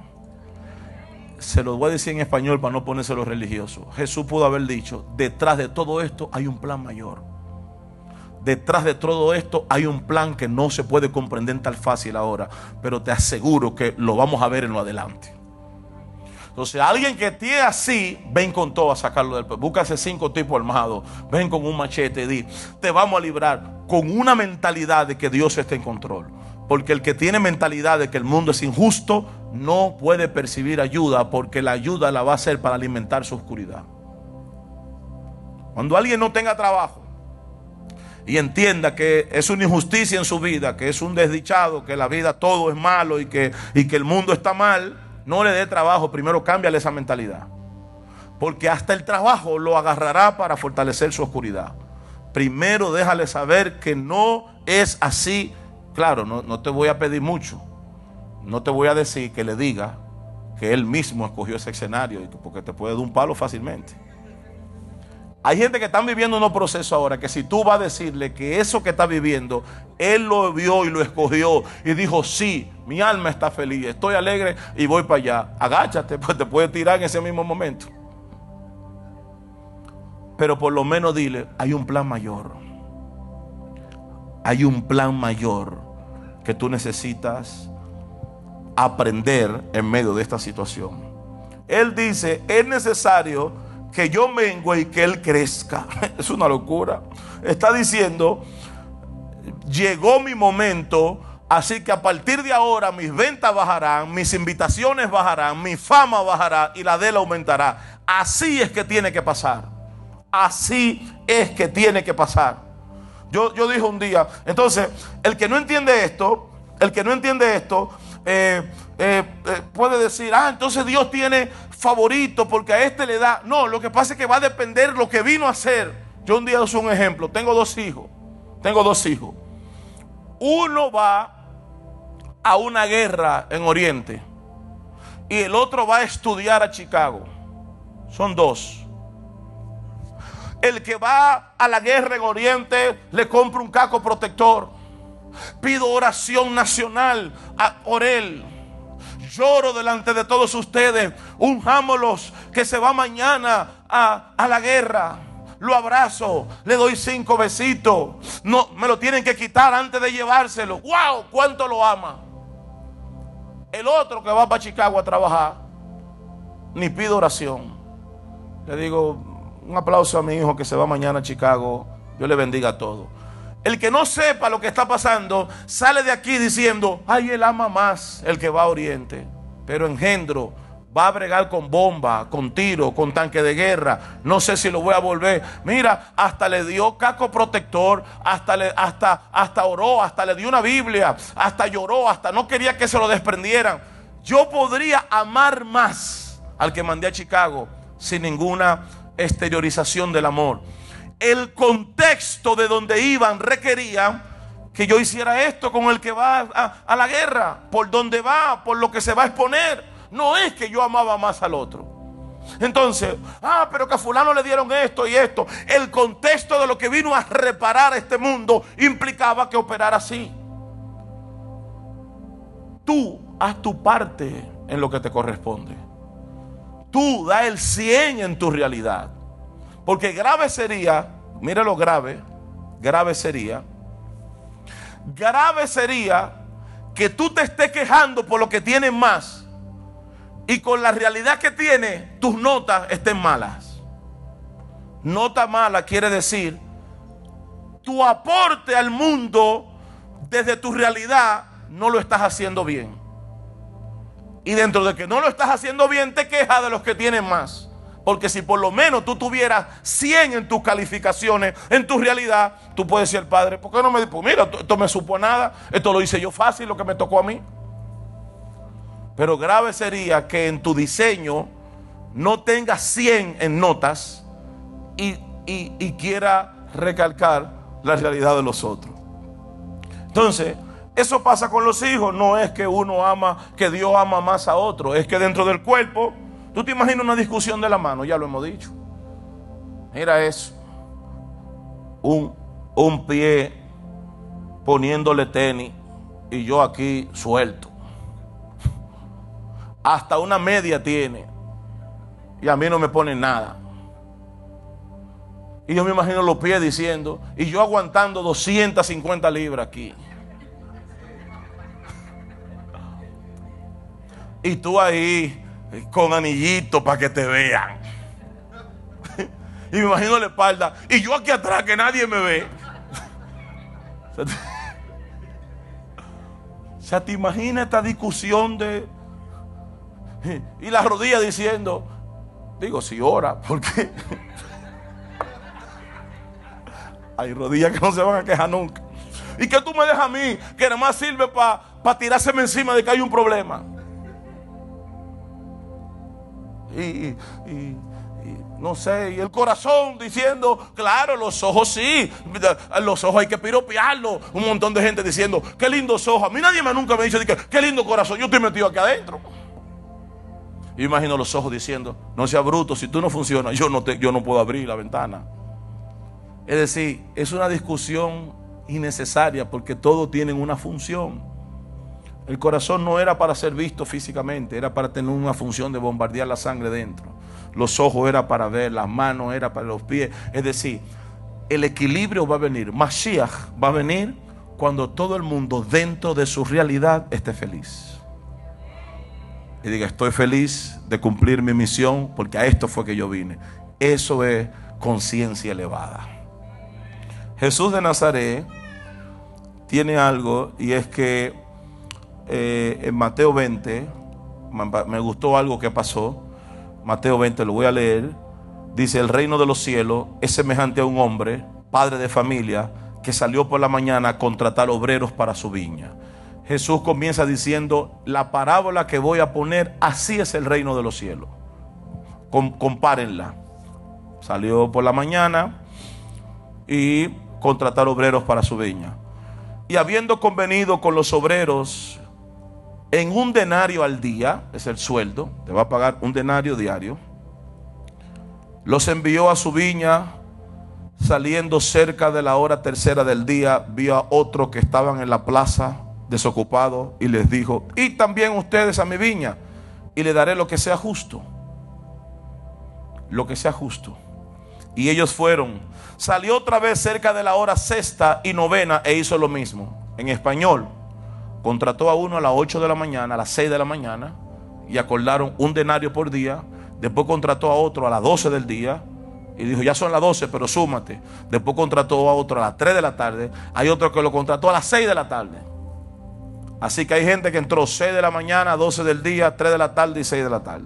[SPEAKER 1] Se lo voy a decir en español para no ponérselo religioso. Jesús pudo haber dicho, detrás de todo esto hay un plan mayor. Detrás de todo esto hay un plan que no se puede comprender tan fácil ahora, pero te aseguro que lo vamos a ver en lo adelante. Entonces, alguien que esté así, ven con todo a sacarlo del... Búscase cinco tipos armados, ven con un machete y di, te vamos a librar, con una mentalidad de que Dios está en control. Porque el que tiene mentalidad de que el mundo es injusto, no puede percibir ayuda, porque la ayuda la va a hacer para alimentar su oscuridad. Cuando alguien no tenga trabajo y entienda que es una injusticia en su vida, que es un desdichado, que la vida todo es malo y que, y que el mundo está mal, no le dé trabajo. Primero cámbiale esa mentalidad, porque hasta el trabajo lo agarrará para fortalecer su oscuridad. Primero déjale saber que no es así. Claro, no, no te voy a pedir mucho, no te voy a decir que le diga que él mismo escogió ese escenario, porque te puede dar un palo fácilmente. Hay gente que están viviendo unos procesos ahora que si tú vas a decirle que eso que está viviendo, él lo vio y lo escogió y dijo, sí, mi alma está feliz, estoy alegre y voy para allá. Agáchate, pues te puedes tirar en ese mismo momento. Pero por lo menos dile, hay un plan mayor. Hay un plan mayor que tú necesitas aprender en medio de esta situación. Él dice, es necesario que yo mengue y que él crezca. Es una locura. Está diciendo, llegó mi momento, así que a partir de ahora mis ventas bajarán, mis invitaciones bajarán, mi fama bajará y la de él aumentará. Así es que tiene que pasar. Así es que tiene que pasar. Yo, yo dije un día, entonces, el que no entiende esto, el que no entiende esto, eh, eh, eh, puede decir, ah, entonces Dios tiene favorito porque a este le da. No, lo que pasa es que va a depender lo que vino a hacer. Yo un día uso un ejemplo. Tengo dos hijos. Tengo dos hijos. Uno va a una guerra en Oriente y el otro va a estudiar a Chicago. Son dos. El que va a la guerra en Oriente le compra un casco protector. Pido oración nacional a, por él. Lloro delante de todos ustedes. Unjámoslos que se va mañana a, a la guerra. Lo abrazo, le doy cinco besitos. No, me lo tienen que quitar antes de llevárselo. ¡Wow! ¿Cuánto lo ama? El otro que va para Chicago a trabajar, ni pido oración. Le digo, un aplauso a mi hijo que se va mañana a Chicago. Dios le bendiga a todos. El que no sepa lo que está pasando sale de aquí diciendo, ay, él ama más el que va a Oriente. Pero engendro, va a bregar con bomba, con tiro, con tanque de guerra. No sé si lo voy a volver. Mira, hasta le dio casco protector, hasta, le, hasta, hasta oró, hasta le dio una Biblia, hasta lloró, hasta no quería que se lo desprendieran. Yo podría amar más al que mandé a Chicago sin ninguna exteriorización del amor. El contexto de donde iban requería que yo hiciera esto con el que va a, a la guerra, por donde va, por lo que se va a exponer. No es que yo amaba más al otro. Entonces, ah, pero que a fulano le dieron esto y esto. El contexto de lo que vino a reparar este mundo implicaba que operara así. Tú haz tu parte en lo que te corresponde. Tú da el cien en tu realidad. Porque grave sería, mira lo grave, grave sería, grave sería que tú te estés quejando por lo que tienes más y con la realidad que tienes, tus notas estén malas. Nota mala quiere decir tu aporte al mundo desde tu realidad no lo estás haciendo bien. Y dentro de que no lo estás haciendo bien, te quejas de los que tienen más. Porque si por lo menos tú tuvieras cien en tus calificaciones, en tu realidad, tú puedes decir al padre, ¿por qué no me dices? Pues mira, esto me supo nada, esto lo hice yo fácil, lo que me tocó a mí. Pero grave sería que en tu diseño no tengas cien en notas y, y, y quiera recalcar la realidad de los otros. Entonces, eso pasa con los hijos. No es que uno ama, que Dios ama más a otro, es que dentro del cuerpo, tú te imaginas una discusión de la mano, ya lo hemos dicho. Mira eso. Un, un pie poniéndole tenis y yo aquí suelto. Hasta una media tiene y a mí no me ponen nada. Y yo me imagino los pies diciendo, y yo aguantando doscientas cincuenta libras aquí. Y tú ahí con anillito para que te vean. Y me imagino la espalda. Y yo aquí atrás que nadie me ve. O sea, ¿te imaginas esta discusión de... Y la rodilla diciendo, digo, si ora, porque hay rodillas que no se van a quejar nunca. ¿Y que tú me dejas a mí? Que nada más sirve para pa tirárseme encima de que hay un problema. Y, y, y, y no sé, y el corazón diciendo, claro, los ojos sí, los ojos hay que piropearlos. Un montón de gente diciendo, qué lindos ojos. A mí nadie me nunca me ha dicho, qué lindo corazón, yo estoy metido aquí adentro. Yo imagino los ojos diciendo: no sea bruto, si tú no funcionas, yo no, te, yo no puedo abrir la ventana. Es decir, es una discusión innecesaria porque todos tienen una función. El corazón no era para ser visto físicamente, era para tener una función de bombardear la sangre dentro. Los ojos era para ver, las manos era para los pies. Es decir, el equilibrio va a venir. Mashiach va a venir cuando todo el mundo dentro de su realidad esté feliz. Y diga: estoy feliz de cumplir mi misión porque a esto fue que yo vine. Eso es conciencia elevada. Jesús de Nazaret tiene algo, y es que eh, en Mateo veinte, me gustó algo que pasó. Mateo veinte, lo voy a leer. Dice: el reino de los cielos es semejante a un hombre, padre de familia, que salió por la mañana a contratar obreros para su viña. Jesús comienza diciendo: la parábola que voy a poner, así es el reino de los cielos. Com- compárenla. Salió por la mañana y contratar obreros para su viña. Y habiendo convenido con los obreros en un denario al día, es el sueldo, te va a pagar un denario diario, los envió a su viña. Saliendo cerca de la hora tercera del día, vio a otros que estaban en la plaza desocupados y les dijo: id también ustedes a mi viña y le daré lo que sea justo. Lo que sea justo. Y ellos fueron. Salió otra vez cerca de la hora sexta y novena e hizo lo mismo. En español, contrató a uno a las ocho de la mañana, a las seis de la mañana, y acordaron un denario por día. Después contrató a otro a las doce del día y dijo: ya son las doce, pero súmate. Después contrató a otro a las tres de la tarde. Hay otro que lo contrató a las seis de la tarde. Así que hay gente que entró seis de la mañana, doce del día, tres de la tarde y seis de la tarde.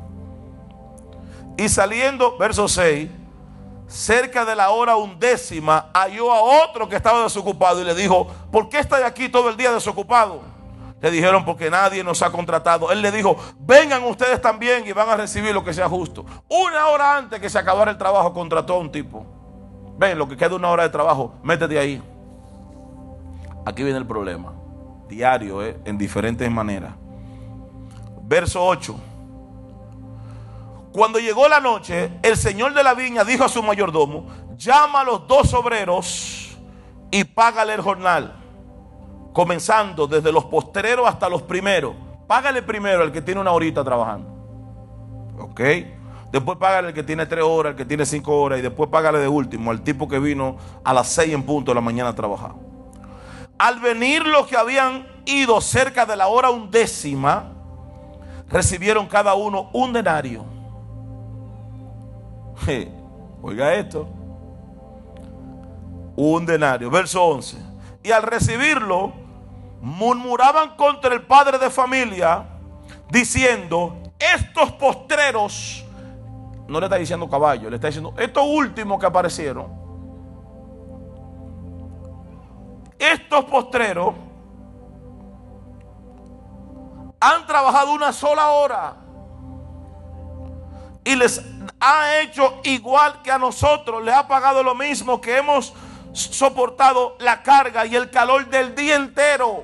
[SPEAKER 1] Y saliendo, verso seis, cerca de la hora undécima, halló a otro que estaba desocupado y le dijo: ¿por qué estás aquí todo el día desocupado? Le dijeron: porque nadie nos ha contratado. Él le dijo: vengan ustedes también y van a recibir lo que sea justo. Una hora antes que se acabara el trabajo, contrató a un tipo. Ven, lo que queda una hora de trabajo, métete ahí. Aquí viene el problema. Diario, eh, en diferentes maneras. Verso ocho. Cuando llegó la noche, el señor de la viña dijo a su mayordomo: llama a los dos obreros y págale el jornal, comenzando desde los postreros hasta los primeros. Págale primero al que tiene una horita trabajando, ok. Después págale al que tiene tres horas, al que tiene cinco horas, y después págale de último al tipo que vino a las seis en punto de la mañana a trabajar. Al venir los que habían ido cerca de la hora undécima, recibieron cada uno un denario. Oiga esto: un denario. Verso once. Y al recibirlo, murmuraban contra el padre de familia, diciendo: estos postreros, no le está diciendo caballo, le está diciendo estos últimos que aparecieron, estos postreros han trabajado una sola hora y les ha hecho igual que a nosotros, les ha pagado lo mismo, que hemos soportado la carga y el calor del día entero.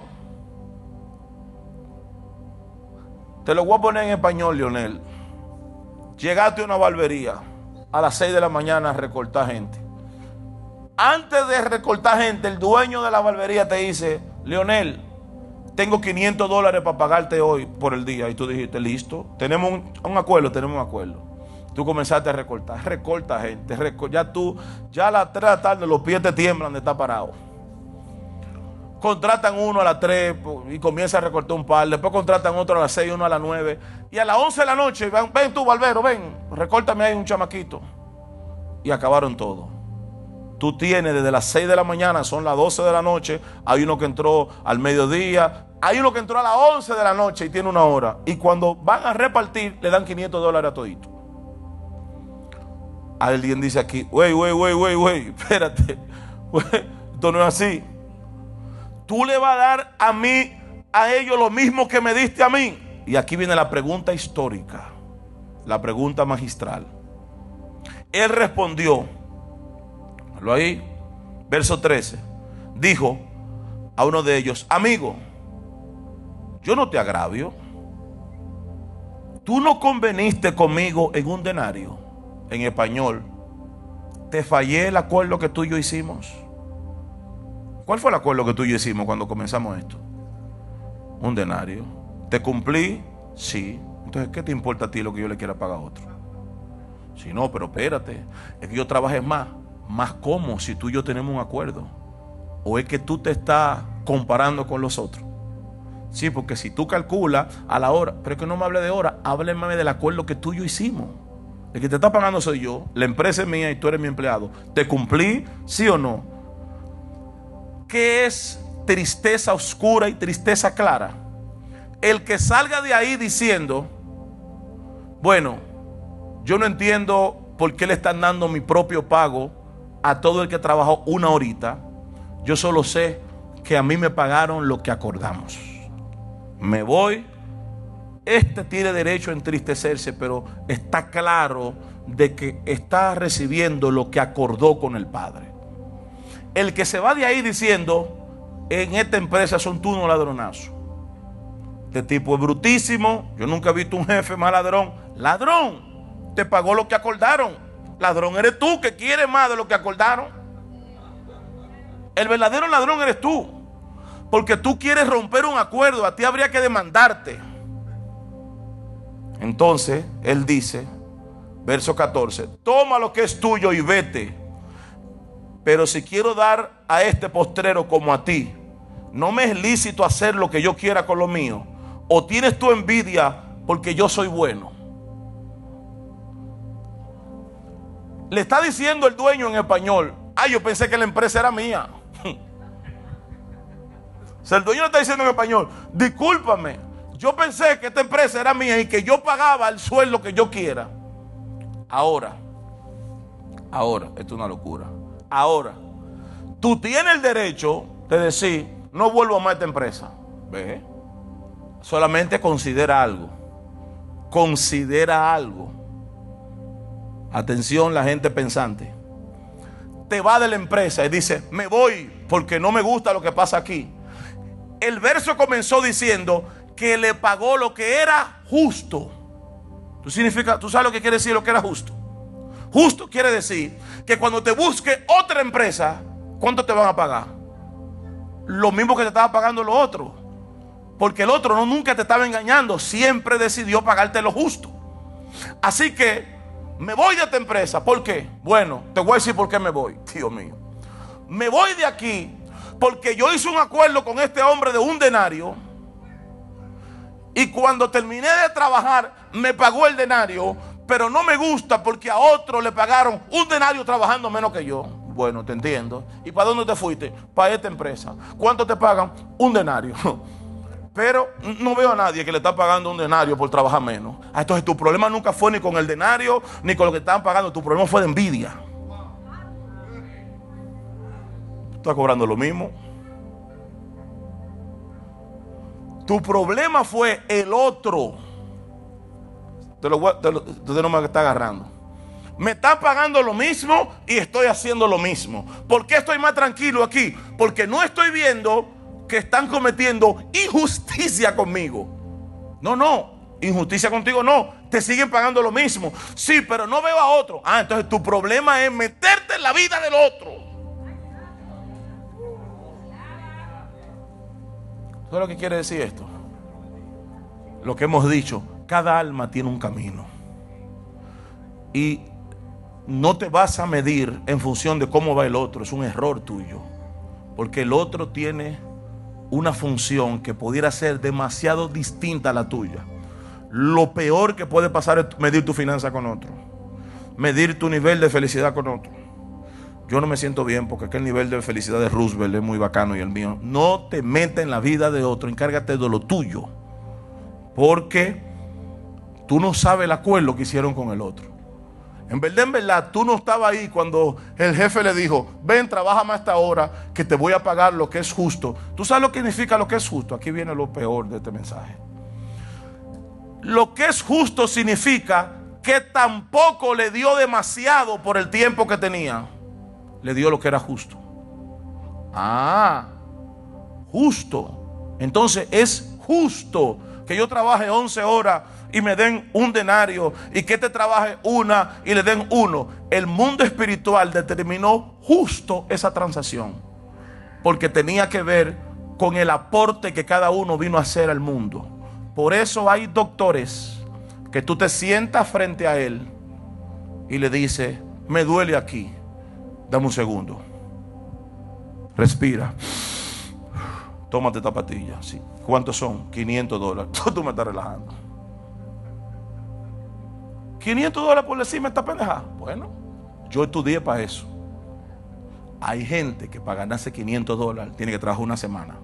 [SPEAKER 1] Te lo voy a poner en español, Leonel. Llegaste a una barbería a las seis de la mañana a recortar gente. Antes de recortar gente, el dueño de la barbería te dice: Leonel, tengo quinientos dólares para pagarte hoy por el día. Y tú dijiste: listo, tenemos un, un acuerdo, tenemos un acuerdo. Tú comenzaste a recortar, recorta gente, recor ya tú, ya a las tres de la tarde los pies te tiemblan de estar parado. Contratan uno a las tres y comienza a recortar un par, después contratan otro a las seis, uno a las nueve, y a las once de la noche, ven, ven tú, barbero, ven, recórtame ahí un chamaquito. Y acabaron todo. Tú tienes desde las seis de la mañana, son las doce de la noche, hay uno que entró al mediodía, hay uno que entró a las once de la noche y tiene una hora, y cuando van a repartir le dan quinientos dólares a todito. Alguien dice aquí: wey, wey, wey, wey, wey, espérate, wey, esto no es así. Tú le vas a dar a mí, a ellos lo mismo que me diste a mí. Y aquí viene la pregunta histórica, la pregunta magistral. Él respondió, lo ahí, verso trece, dijo a uno de ellos: amigo, yo no te agravio. tú no conveniste conmigo en un denario. En español, te fallé el acuerdo que tú y yo hicimos. ¿Cuál fue el acuerdo que tú y yo hicimos cuando comenzamos esto? Un denario. ¿Te cumplí? Sí. Entonces, ¿qué te importa a ti lo que yo le quiera pagar a otro? Si no, pero espérate, es que yo trabajé más. Más como si tú y yo tenemos un acuerdo. ¿O es que tú te estás comparando con los otros? Sí, porque si tú calculas a la hora, pero es que no me hable de hora, hábleme del acuerdo que tú y yo hicimos. El que te está pagando soy yo, la empresa es mía y tú eres mi empleado. ¿Te cumplí? ¿Sí o no? ¿Qué es tristeza oscura y tristeza clara? El que salga de ahí diciendo, bueno, yo no entiendo por qué le están dando mi propio pago a todo el que trabajó una horita. Yo solo sé que a mí me pagaron lo que acordamos. Me voy. Este tiene derecho a entristecerse, pero está claro de que está recibiendo lo que acordó con el Padre. El que se va de ahí diciendo, en esta empresa son tú unos ladronazos. Este tipo es brutísimo. Yo nunca he visto un jefe más ladrón. Ladrón, te pagó lo que acordaron. Ladrón eres tú, que quieres más de lo que acordaron. El verdadero ladrón eres tú, porque tú quieres romper un acuerdo. A ti habría que demandarte. Entonces él dice, verso catorce, toma lo que es tuyo y vete. Pero si quiero dar a este postrero como a ti, no me es lícito hacer lo que yo quiera con lo mío. ¿O tienes tu envidia porque yo soy bueno? Le está diciendo el dueño en español, ah, yo pensé que la empresa era mía. O sea, el dueño le está diciendo en español, discúlpame, yo pensé que esta empresa era mía y que yo pagaba el sueldo que yo quiera. Ahora, ahora, esto es una locura. Ahora, tú tienes el derecho de decir, no vuelvo más a esta empresa. ¿Ve? Solamente considera algo. Considera algo. Atención, la gente pensante. Te va de la empresa y dice, me voy porque no me gusta lo que pasa aquí. El verso comenzó diciendo que le pagó lo que era justo. ¿Tú, significa, ¿Tú sabes lo que quiere decir lo que era justo? Justo quiere decir que cuando te busque otra empresa, ¿cuánto te van a pagar? Lo mismo que te estaba pagando lo otro. Porque el otro no, nunca te estaba engañando, siempre decidió pagarte lo justo. Así que me voy de esta empresa. ¿Por qué? Bueno, te voy a decir por qué me voy. Dios mío, me voy de aquí porque yo hice un acuerdo con este hombre de un denario. Y cuando terminé de trabajar, me pagó el denario, pero no me gusta porque a otro le pagaron un denario trabajando menos que yo. Bueno, te entiendo. ¿Y para dónde te fuiste? Para esta empresa. ¿Cuánto te pagan? Un denario. Pero no veo a nadie que le está pagando un denario por trabajar menos. Ah, entonces tu problema nunca fue ni con el denario, ni con lo que estaban pagando. Tu problema fue de envidia. Tú estás cobrando lo mismo. Tu problema fue el otro. Te lo, te lo, usted no me está agarrando. Me están pagando lo mismo y estoy haciendo lo mismo. ¿Por qué estoy más tranquilo aquí? Porque no estoy viendo que están cometiendo injusticia conmigo. No, no, injusticia contigo no. Te siguen pagando lo mismo. Sí, pero no veo a otro. Ah, entonces tu problema es meterte en la vida del otro. ¿Sabes lo que quiere decir esto? Lo que hemos dicho, cada alma tiene un camino. Y no te vas a medir en función de cómo va el otro. Es un error tuyo. Porque el otro tiene una función que pudiera ser demasiado distinta a la tuya. Lo peor que puede pasar es medir tu finanza con otro. Medir tu nivel de felicidad con otro. Yo no me siento bien porque aquel nivel de felicidad de Roosevelt es muy bacano y el mío. No te metas en la vida de otro, encárgate de lo tuyo. Porque tú no sabes el acuerdo que hicieron con el otro. En verdad, en verdad, tú no estabas ahí cuando el jefe le dijo, ven, trabaja más esta hora que te voy a pagar lo que es justo. ¿Tú sabes lo que significa lo que es justo? Aquí viene lo peor de este mensaje. Lo que es justo significa que tampoco le dio demasiado por el tiempo que tenía. Le dio lo que era justo. Ah, justo. Entonces es justo que yo trabaje once horas y me den un denario, y que este trabaje una y le den uno. El mundo espiritual determinó justo esa transacción, porque tenía que ver con el aporte que cada uno vino a hacer al mundo. Por eso hay doctores que tú te sientas frente a él y le dices: me duele aquí, dame un segundo, respira, tómate esta pastilla. Sí. ¿Cuántos son? quinientos dólares. Tú me estás relajando. quinientos dólares por decirme esta pendeja. Bueno, yo estudié para eso. Hay gente que para ganarse quinientos dólares tiene que trabajar una semana.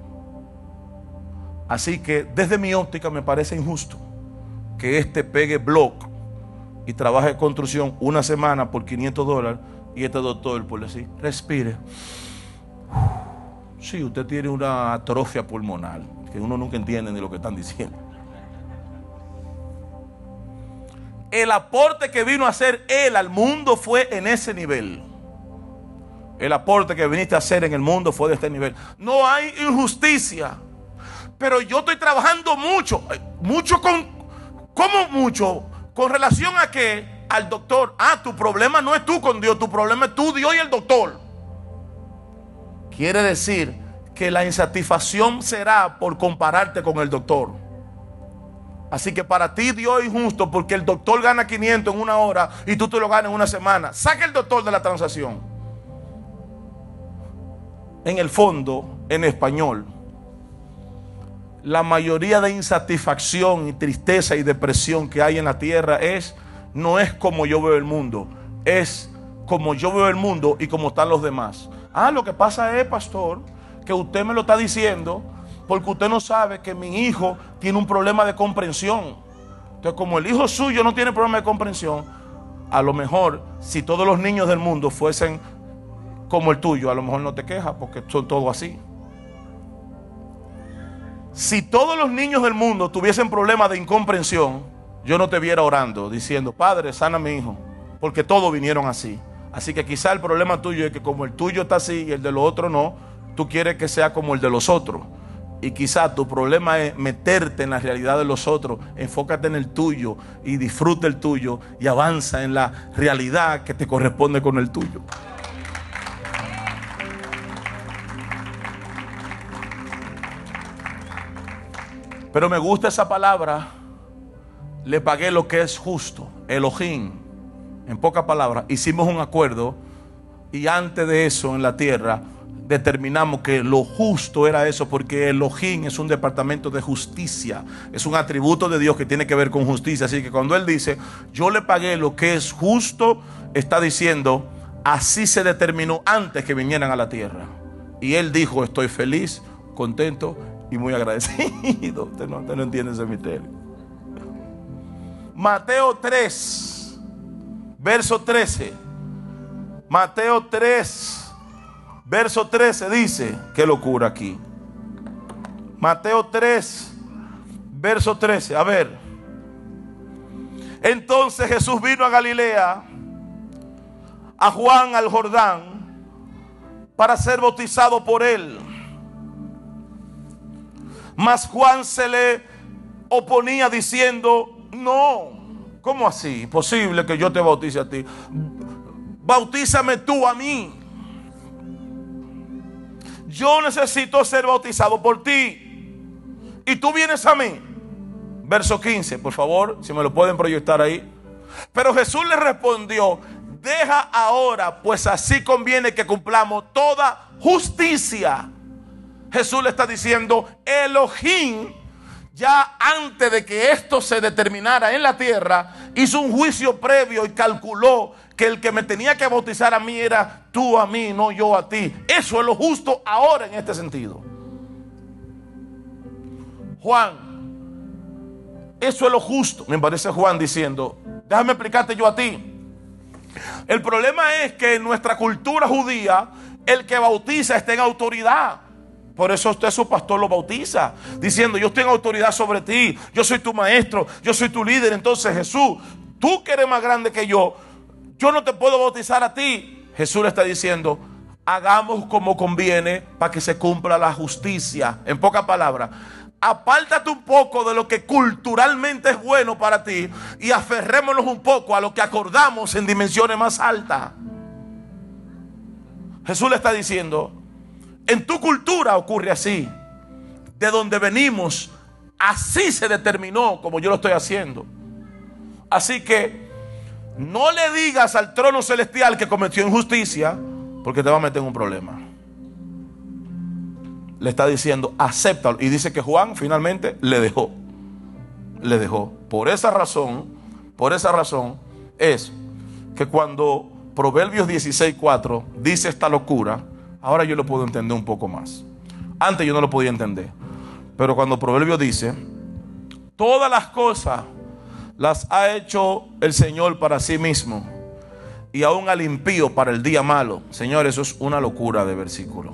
[SPEAKER 1] Así que desde mi óptica me parece injusto que este pegue block y trabaje construcción una semana por quinientos dólares, y este doctor por decir: respire. Sí, usted tiene una atrofia pulmonar, que uno nunca entiende ni lo que están diciendo. El aporte que vino a hacer él al mundo fue en ese nivel. El aporte que viniste a hacer en el mundo fue de este nivel. No hay injusticia. Pero yo estoy trabajando mucho. Mucho con... ¿Cómo mucho? Con relación a que al doctor. Ah, tu problema no es tú con Dios. Tu problema es tú, Dios y el doctor. Quiere decir que la insatisfacción será por compararte con el doctor. Así que para ti Dios es injusto porque el doctor gana quinientos en una hora y tú te lo ganas en una semana. Saca el doctor de la transacción. En el fondo, en español, la mayoría de insatisfacción y tristeza y depresión que hay en la tierra es, no es como yo veo el mundo, es como yo veo el mundo y como están los demás. Ah, lo que pasa es, pastor, que usted me lo está diciendo porque usted no sabe que mi hijo tiene un problema de comprensión. Entonces, como el hijo suyo no tiene problema de comprensión, a lo mejor si todos los niños del mundo fuesen como el tuyo, a lo mejor no te quejas porque son todos así. Si todos los niños del mundo tuviesen problemas de incomprensión, yo no te viera orando diciendo: Padre, sana a mi hijo, porque todos vinieron así. Así que quizá el problema tuyo es que como el tuyo está así y el de los otros no, tú quieres que sea como el de los otros. Y quizá tu problema es meterte en la realidad de los otros. Enfócate en el tuyo y disfruta el tuyo y avanza en la realidad que te corresponde con el tuyo. Pero me gusta esa palabra. Le pagué lo que es justo. Elohim. En pocas palabras, hicimos un acuerdo. Y antes de eso, en la tierra, determinamos que lo justo era eso. Porque Elohim es un departamento de justicia. Es un atributo de Dios que tiene que ver con justicia. Así que cuando Él dice: yo le pagué lo que es justo, está diciendo: así se determinó antes que vinieran a la tierra. Y Él dijo: estoy feliz, contento y muy agradecido. Usted no, usted no entiende ese misterio. Mateo tres, verso trece. Mateo tres, verso trece dice: qué locura aquí. Mateo tres, verso trece. A ver. Entonces Jesús vino a Galilea, a Juan al Jordán, para ser bautizado por él. Mas Juan se le oponía diciendo: no, ¿cómo así? Posible que yo te bautice a ti. Bautízame tú a mí. Yo necesito ser bautizado por ti y tú vienes a mí. Verso quince, por favor, si me lo pueden proyectar ahí. Pero Jesús le respondió: deja ahora, pues así conviene que cumplamos toda justicia. Jesús le está diciendo: Elohim, ya antes de que esto se determinara en la tierra, hizo un juicio previo y calculó que el que me tenía que bautizar a mí era tú a mí, no yo a ti. Eso es lo justo ahora en este sentido. Juan, eso es lo justo. Me parece Juan diciendo: déjame explicarte yo a ti. El problema es que en nuestra cultura judía, el que bautiza está en autoridad. Por eso usted, su pastor, lo bautiza diciendo: yo tengo autoridad sobre ti, yo soy tu maestro, yo soy tu líder. Entonces, Jesús, tú que eres más grande que yo, yo no te puedo bautizar a ti. Jesús le está diciendo: hagamos como conviene para que se cumpla la justicia. En pocas palabras, apártate un poco de lo que culturalmente es bueno para ti y aferrémonos un poco a lo que acordamos en dimensiones más altas. Jesús le está diciendo, en tu cultura ocurre así, de donde venimos, así se determinó como yo lo estoy haciendo. Así que no le digas al trono celestial que cometió injusticia, porque te va a meter en un problema. Le está diciendo, acéptalo. Y dice que Juan finalmente le dejó. Le dejó. Por esa razón, por esa razón es que cuando Proverbios dieciséis cuatro dice esta locura, ahora yo lo puedo entender un poco más. Antes yo no lo podía entender. Pero cuando Proverbios dice, todas las cosas las ha hecho el Señor para sí mismo, y aún al impío para el día malo. Señor, eso es una locura de versículo.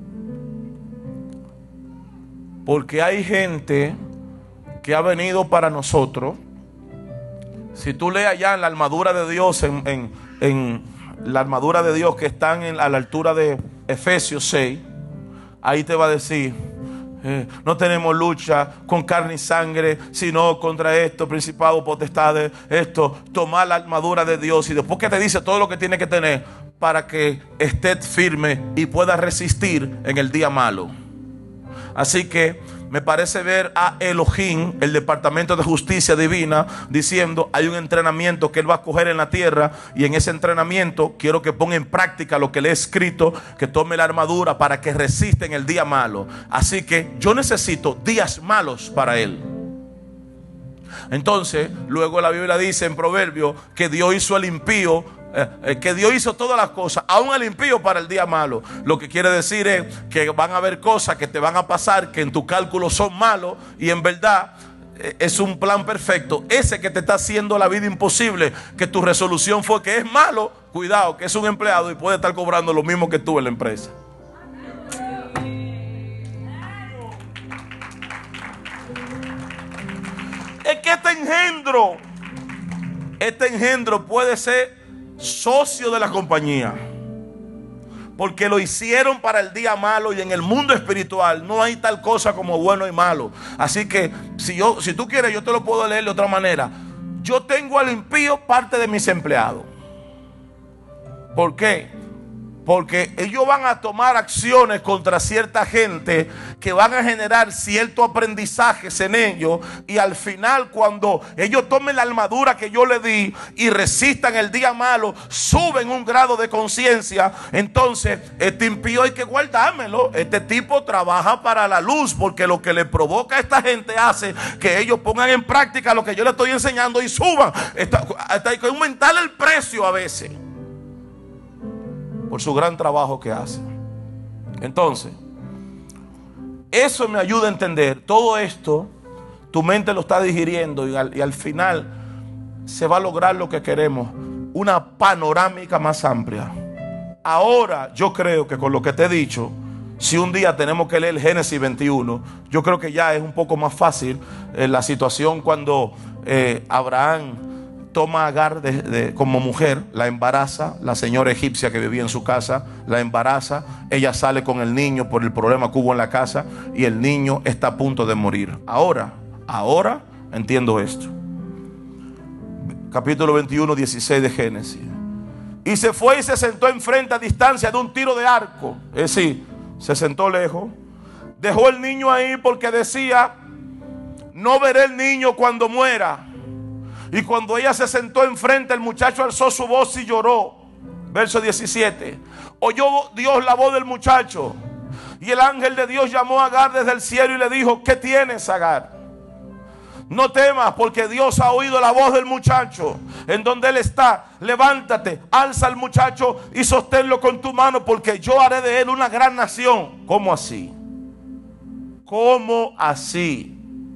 [SPEAKER 1] Porque hay gente que ha venido para nosotros. Si tú lees allá en la armadura de Dios, en, en, en la armadura de Dios que están en, a la altura de Efesios seis, ahí te va a decir, eh, no tenemos lucha con carne y sangre, sino contra esto, principados, potestades, esto, tomar la armadura de Dios. Y después que te dice todo lo que tiene que tener para que estés firme y puedas resistir en el día malo. Así que me parece ver a Elohim, el departamento de justicia divina, diciendo, hay un entrenamiento que él va a coger en la tierra, y en ese entrenamiento quiero que ponga en práctica lo que le he escrito, que tome la armadura para que resista en el día malo. Así que yo necesito días malos para él. Entonces, luego la Biblia dice en Proverbios que Dios hizo al impío, Eh, eh, que Dios hizo todas las cosas, aún al impío para el día malo. Lo que quiere decir es que van a haber cosas que te van a pasar que en tu cálculo son malos, y en verdad eh, es un plan perfecto. Ese que te está haciendo la vida imposible, que tu resolución fue que es malo, cuidado, que es un empleado y puede estar cobrando lo mismo que tú en la empresa. Es que este engendro, este engendro puede ser socio de la compañía, porque lo hicieron para el día malo, y en el mundo espiritual no hay tal cosa como bueno y malo. Así que si, yo, si tú quieres, yo te lo puedo leer de otra manera. Yo tengo al impío parte de mis empleados. ¿Por qué? Porque ellos van a tomar acciones contra cierta gente que van a generar ciertos aprendizajes en ellos, y al final, cuando ellos tomen la armadura que yo les di y resistan el día malo, suben un grado de conciencia. Entonces, este impío hay que guardármelo. Este tipo trabaja para la luz, porque lo que le provoca a esta gente hace que ellos pongan en práctica lo que yo les estoy enseñando y suban. Hasta hay que aumentar el precio a veces por su gran trabajo que hace. Entonces, eso me ayuda a entender todo esto. Tu mente lo está digiriendo, y al, y al final se va a lograr lo que queremos, una panorámica más amplia. Ahora yo creo que con lo que te he dicho, si un día tenemos que leer Génesis veintiuno, yo creo que ya es un poco más fácil eh, la situación cuando eh, Abraham toma a Agar de, de, como mujer, la embaraza, la señora egipcia que vivía en su casa, la embaraza, ella sale con el niño por el problema que hubo en la casa, y el niño está a punto de morir. Ahora, ahora entiendo esto. Capítulo veintiuno, dieciséis de Génesis. Y se fue y se sentó enfrente a distancia de un tiro de arco. Es decir, se sentó lejos. Dejó el niño ahí porque decía, no veré el niño cuando muera. Y cuando ella se sentó enfrente, el muchacho alzó su voz y lloró. Verso diecisiete. Oyó Dios la voz del muchacho, y el ángel de Dios llamó a Agar desde el cielo y le dijo, ¿qué tienes, Agar? No temas, porque Dios ha oído la voz del muchacho en donde él está. Levántate, alza al muchacho y sosténlo con tu mano, porque yo haré de él una gran nación. ¿Cómo así? ¿Cómo así?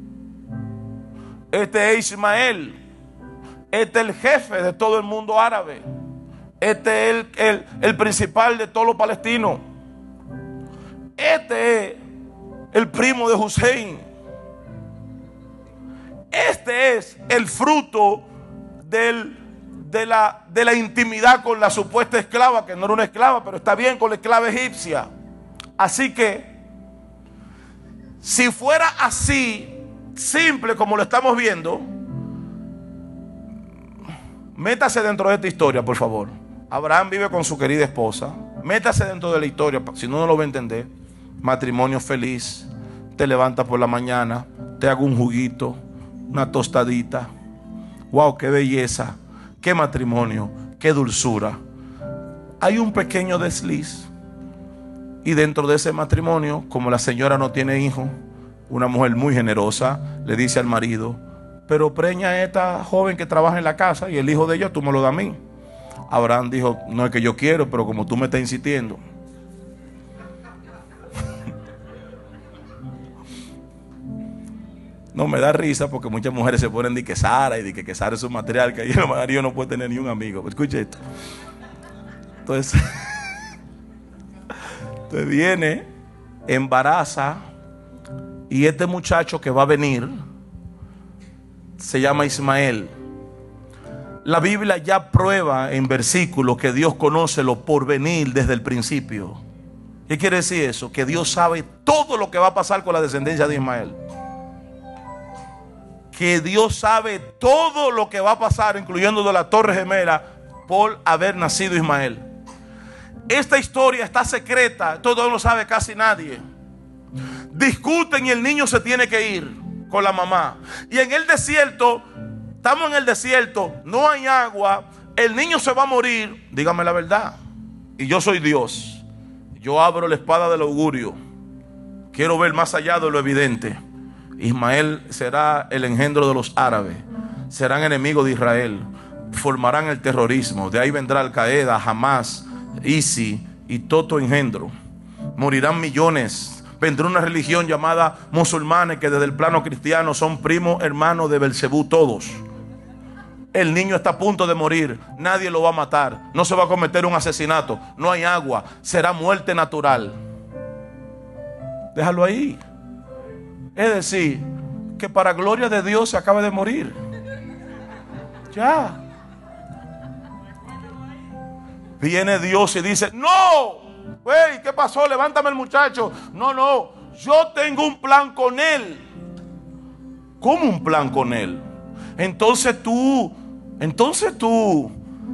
[SPEAKER 1] Este es Ismael. Este es el jefe de todo el mundo árabe. Este es el, el, el principal de todos los palestinos. Este es el primo de Hussein. Este es el fruto del, de, la, de la intimidad con la supuesta esclava, que no era una esclava, pero está bien, con la esclava egipcia. Así que, Si fuera así, simple como lo estamos viendo, métase dentro de esta historia, por favor. Abraham vive con su querida esposa. Métase dentro de la historia, si no, no lo va a entender. Matrimonio feliz. Te levantas por la mañana, te hago un juguito, una tostadita. Wow, qué belleza, qué matrimonio, qué dulzura. Hay un pequeño desliz. Y dentro de ese matrimonio, como la señora no tiene hijos, una mujer muy generosa le dice al marido: pero preña a esta joven que trabaja en la casa y el hijo de ella tú me lo das a mí. Abraham dijo: no es que yo quiero, pero como tú me estás insistiendo. No, me da risa porque muchas mujeres se ponen de que Sara y de que, que Sara es un material, que ahí el marido no puede tener ni un amigo. Escuche esto. Entonces, entonces viene, embaraza, y este muchacho que va a venir se llama Ismael. La Biblia ya prueba en versículos que Dios conoce lo porvenir desde el principio. ¿Qué quiere decir eso? Que Dios sabe todo lo que va a pasar con la descendencia de Ismael. Que Dios sabe todo lo que va a pasar, incluyendo de la Torre Gemela, por haber nacido Ismael. Esta historia está secreta, todo lo sabe casi nadie. Discuten y el niño se tiene que ir con la mamá. Y en el desierto, estamos en el desierto, no hay agua, el niño se va a morir. Dígame la verdad. Y yo soy Dios. Yo abro la espada del augurio. Quiero ver más allá de lo evidente. Ismael será el engendro de los árabes. Serán enemigos de Israel. Formarán el terrorismo. De ahí vendrá Al Qaeda, Hamas, ISIS y todo engendro. Morirán millones. Vendrá una religión llamada musulmanes, que desde el plano cristiano son primos hermanos de Belcebú todos. El niño está a punto de morir. Nadie lo va a matar. No se va a cometer un asesinato. No hay agua. Será muerte natural. Déjalo ahí. Es decir, que para gloria de Dios se acaba de morir. Ya. Viene Dios y dice: no, hey, ¿qué pasó? Levántame el muchacho. No, no, yo tengo un plan con él. ¿Cómo un plan con él? Entonces tú, entonces tú,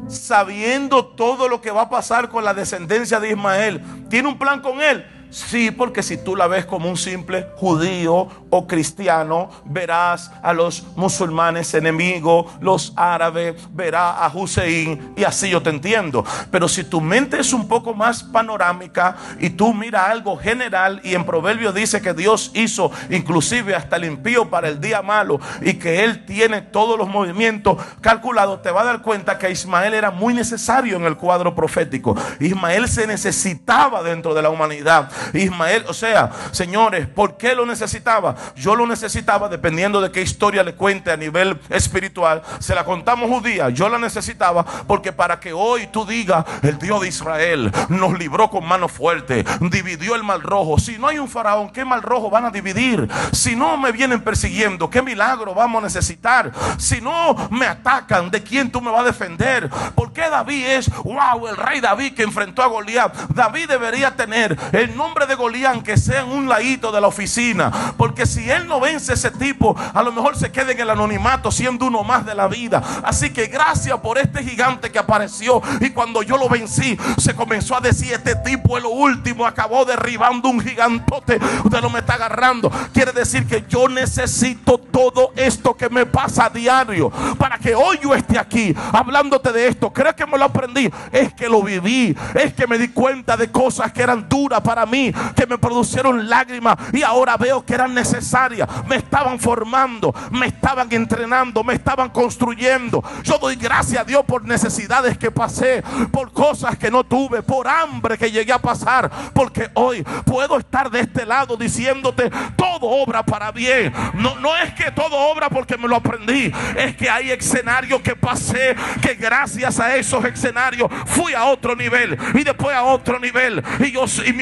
[SPEAKER 1] sabiendo todo lo que va a pasar con la descendencia de Ismael, ¿tiene un plan con él? Sí, porque si tú la ves como un simple judío o cristiano, verás a los musulmanes enemigos, los árabes, verás a Hussein, y así yo te entiendo. Pero si tu mente es un poco más panorámica y tú miras algo general, y en Proverbios dice que Dios hizo inclusive hasta el impío para el día malo, y que Él tiene todos los movimientos calculados, te vas a dar cuenta que Ismael era muy necesario en el cuadro profético. Ismael se necesitaba dentro de la humanidad. Ismael, o sea, señores, ¿por qué lo necesitaba? Yo lo necesitaba dependiendo de qué historia le cuente a nivel espiritual. Se la contamos judía, yo la necesitaba porque para que hoy tú digas: el Dios de Israel nos libró con mano fuerte, dividió el mar rojo. Si no hay un faraón, ¿qué mar rojo van a dividir? Si no me vienen persiguiendo, ¿qué milagro vamos a necesitar? Si no me atacan, ¿de quién tú me vas a defender? ¿Por qué David es, wow, el rey David que enfrentó a Goliat? David debería tener el nombre de Goliat, aunque sea en un ladito de la oficina, porque si él no vence a ese tipo, a lo mejor se queda en el anonimato siendo uno más de la vida. Así que gracias por este gigante que apareció, y cuando yo lo vencí se comenzó a decir: este tipo es lo último, acabó derribando un gigantote. Usted no me está agarrando. Quiere decir que yo necesito todo esto que me pasa a diario para que hoy yo esté aquí hablándote de esto. ¿Crees que me lo aprendí? Es que lo viví, es que me di cuenta de cosas que eran duras para mí, que me producieron lágrimas, y ahora veo que eran necesarias. Me estaban formando, me estaban entrenando, me estaban construyendo. Yo doy gracias a Dios por necesidades que pasé, por cosas que no tuve, por hambre que llegué a pasar, porque hoy puedo estar de este lado diciéndote: todo obra para bien. No, no es que todo obra porque me lo aprendí, es que hay escenarios que pasé, que gracias a esos escenarios fui a otro nivel, y después a otro nivel, y yo, y mientras más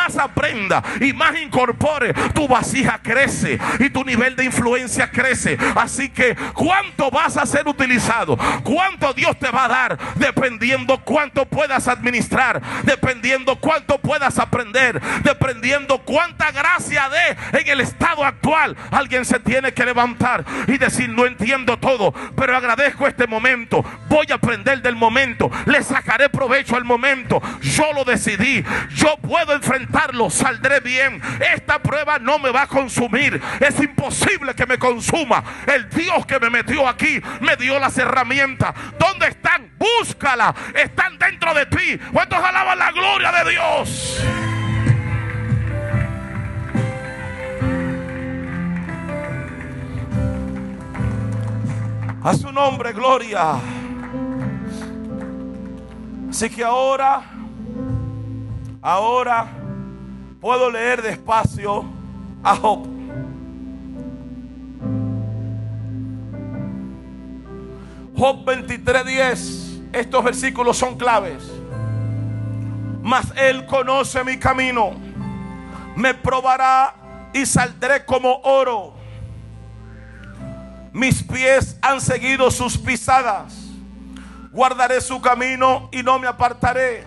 [SPEAKER 1] más aprenda y más incorpore, tu vasija crece y tu nivel de influencia crece. Así que cuánto vas a ser utilizado, cuánto Dios te va a dar, dependiendo cuánto puedas administrar, dependiendo cuánto puedas aprender, dependiendo cuánta gracia dé en el estado actual. Alguien se tiene que levantar y decir: no entiendo todo, pero agradezco este momento, voy a aprender del momento, le sacaré provecho al momento. Yo lo decidí, yo puedo enfrentarlo, saldré bien. Esta prueba no me va a consumir, es imposible que me consuma. El Dios que me metió aquí me dio las herramientas. ¿Dónde están? Búscala, están dentro de ti. ¿Cuántos alaban la gloria de Dios? A su nombre, gloria. Así que ahora, ahora puedo leer despacio a Job. Job veintitrés diez. Estos versículos son claves. Mas él conoce mi camino, me probará y saldré como oro. Mis pies han seguido sus pisadas. Guardaré su camino y no me apartaré.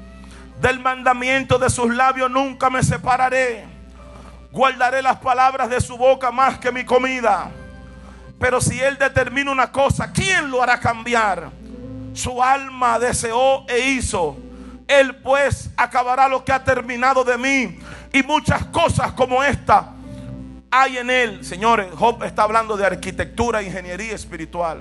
[SPEAKER 1] Del mandamiento de sus labios nunca me separaré. Guardaré las palabras de su boca más que mi comida. Pero si él determina una cosa, ¿quién lo hará cambiar? Su alma deseó e hizo. Él pues acabará lo que ha terminado de mí. Y muchas cosas como esta hay en él. Señores, Job está hablando de arquitectura e ingeniería espiritual.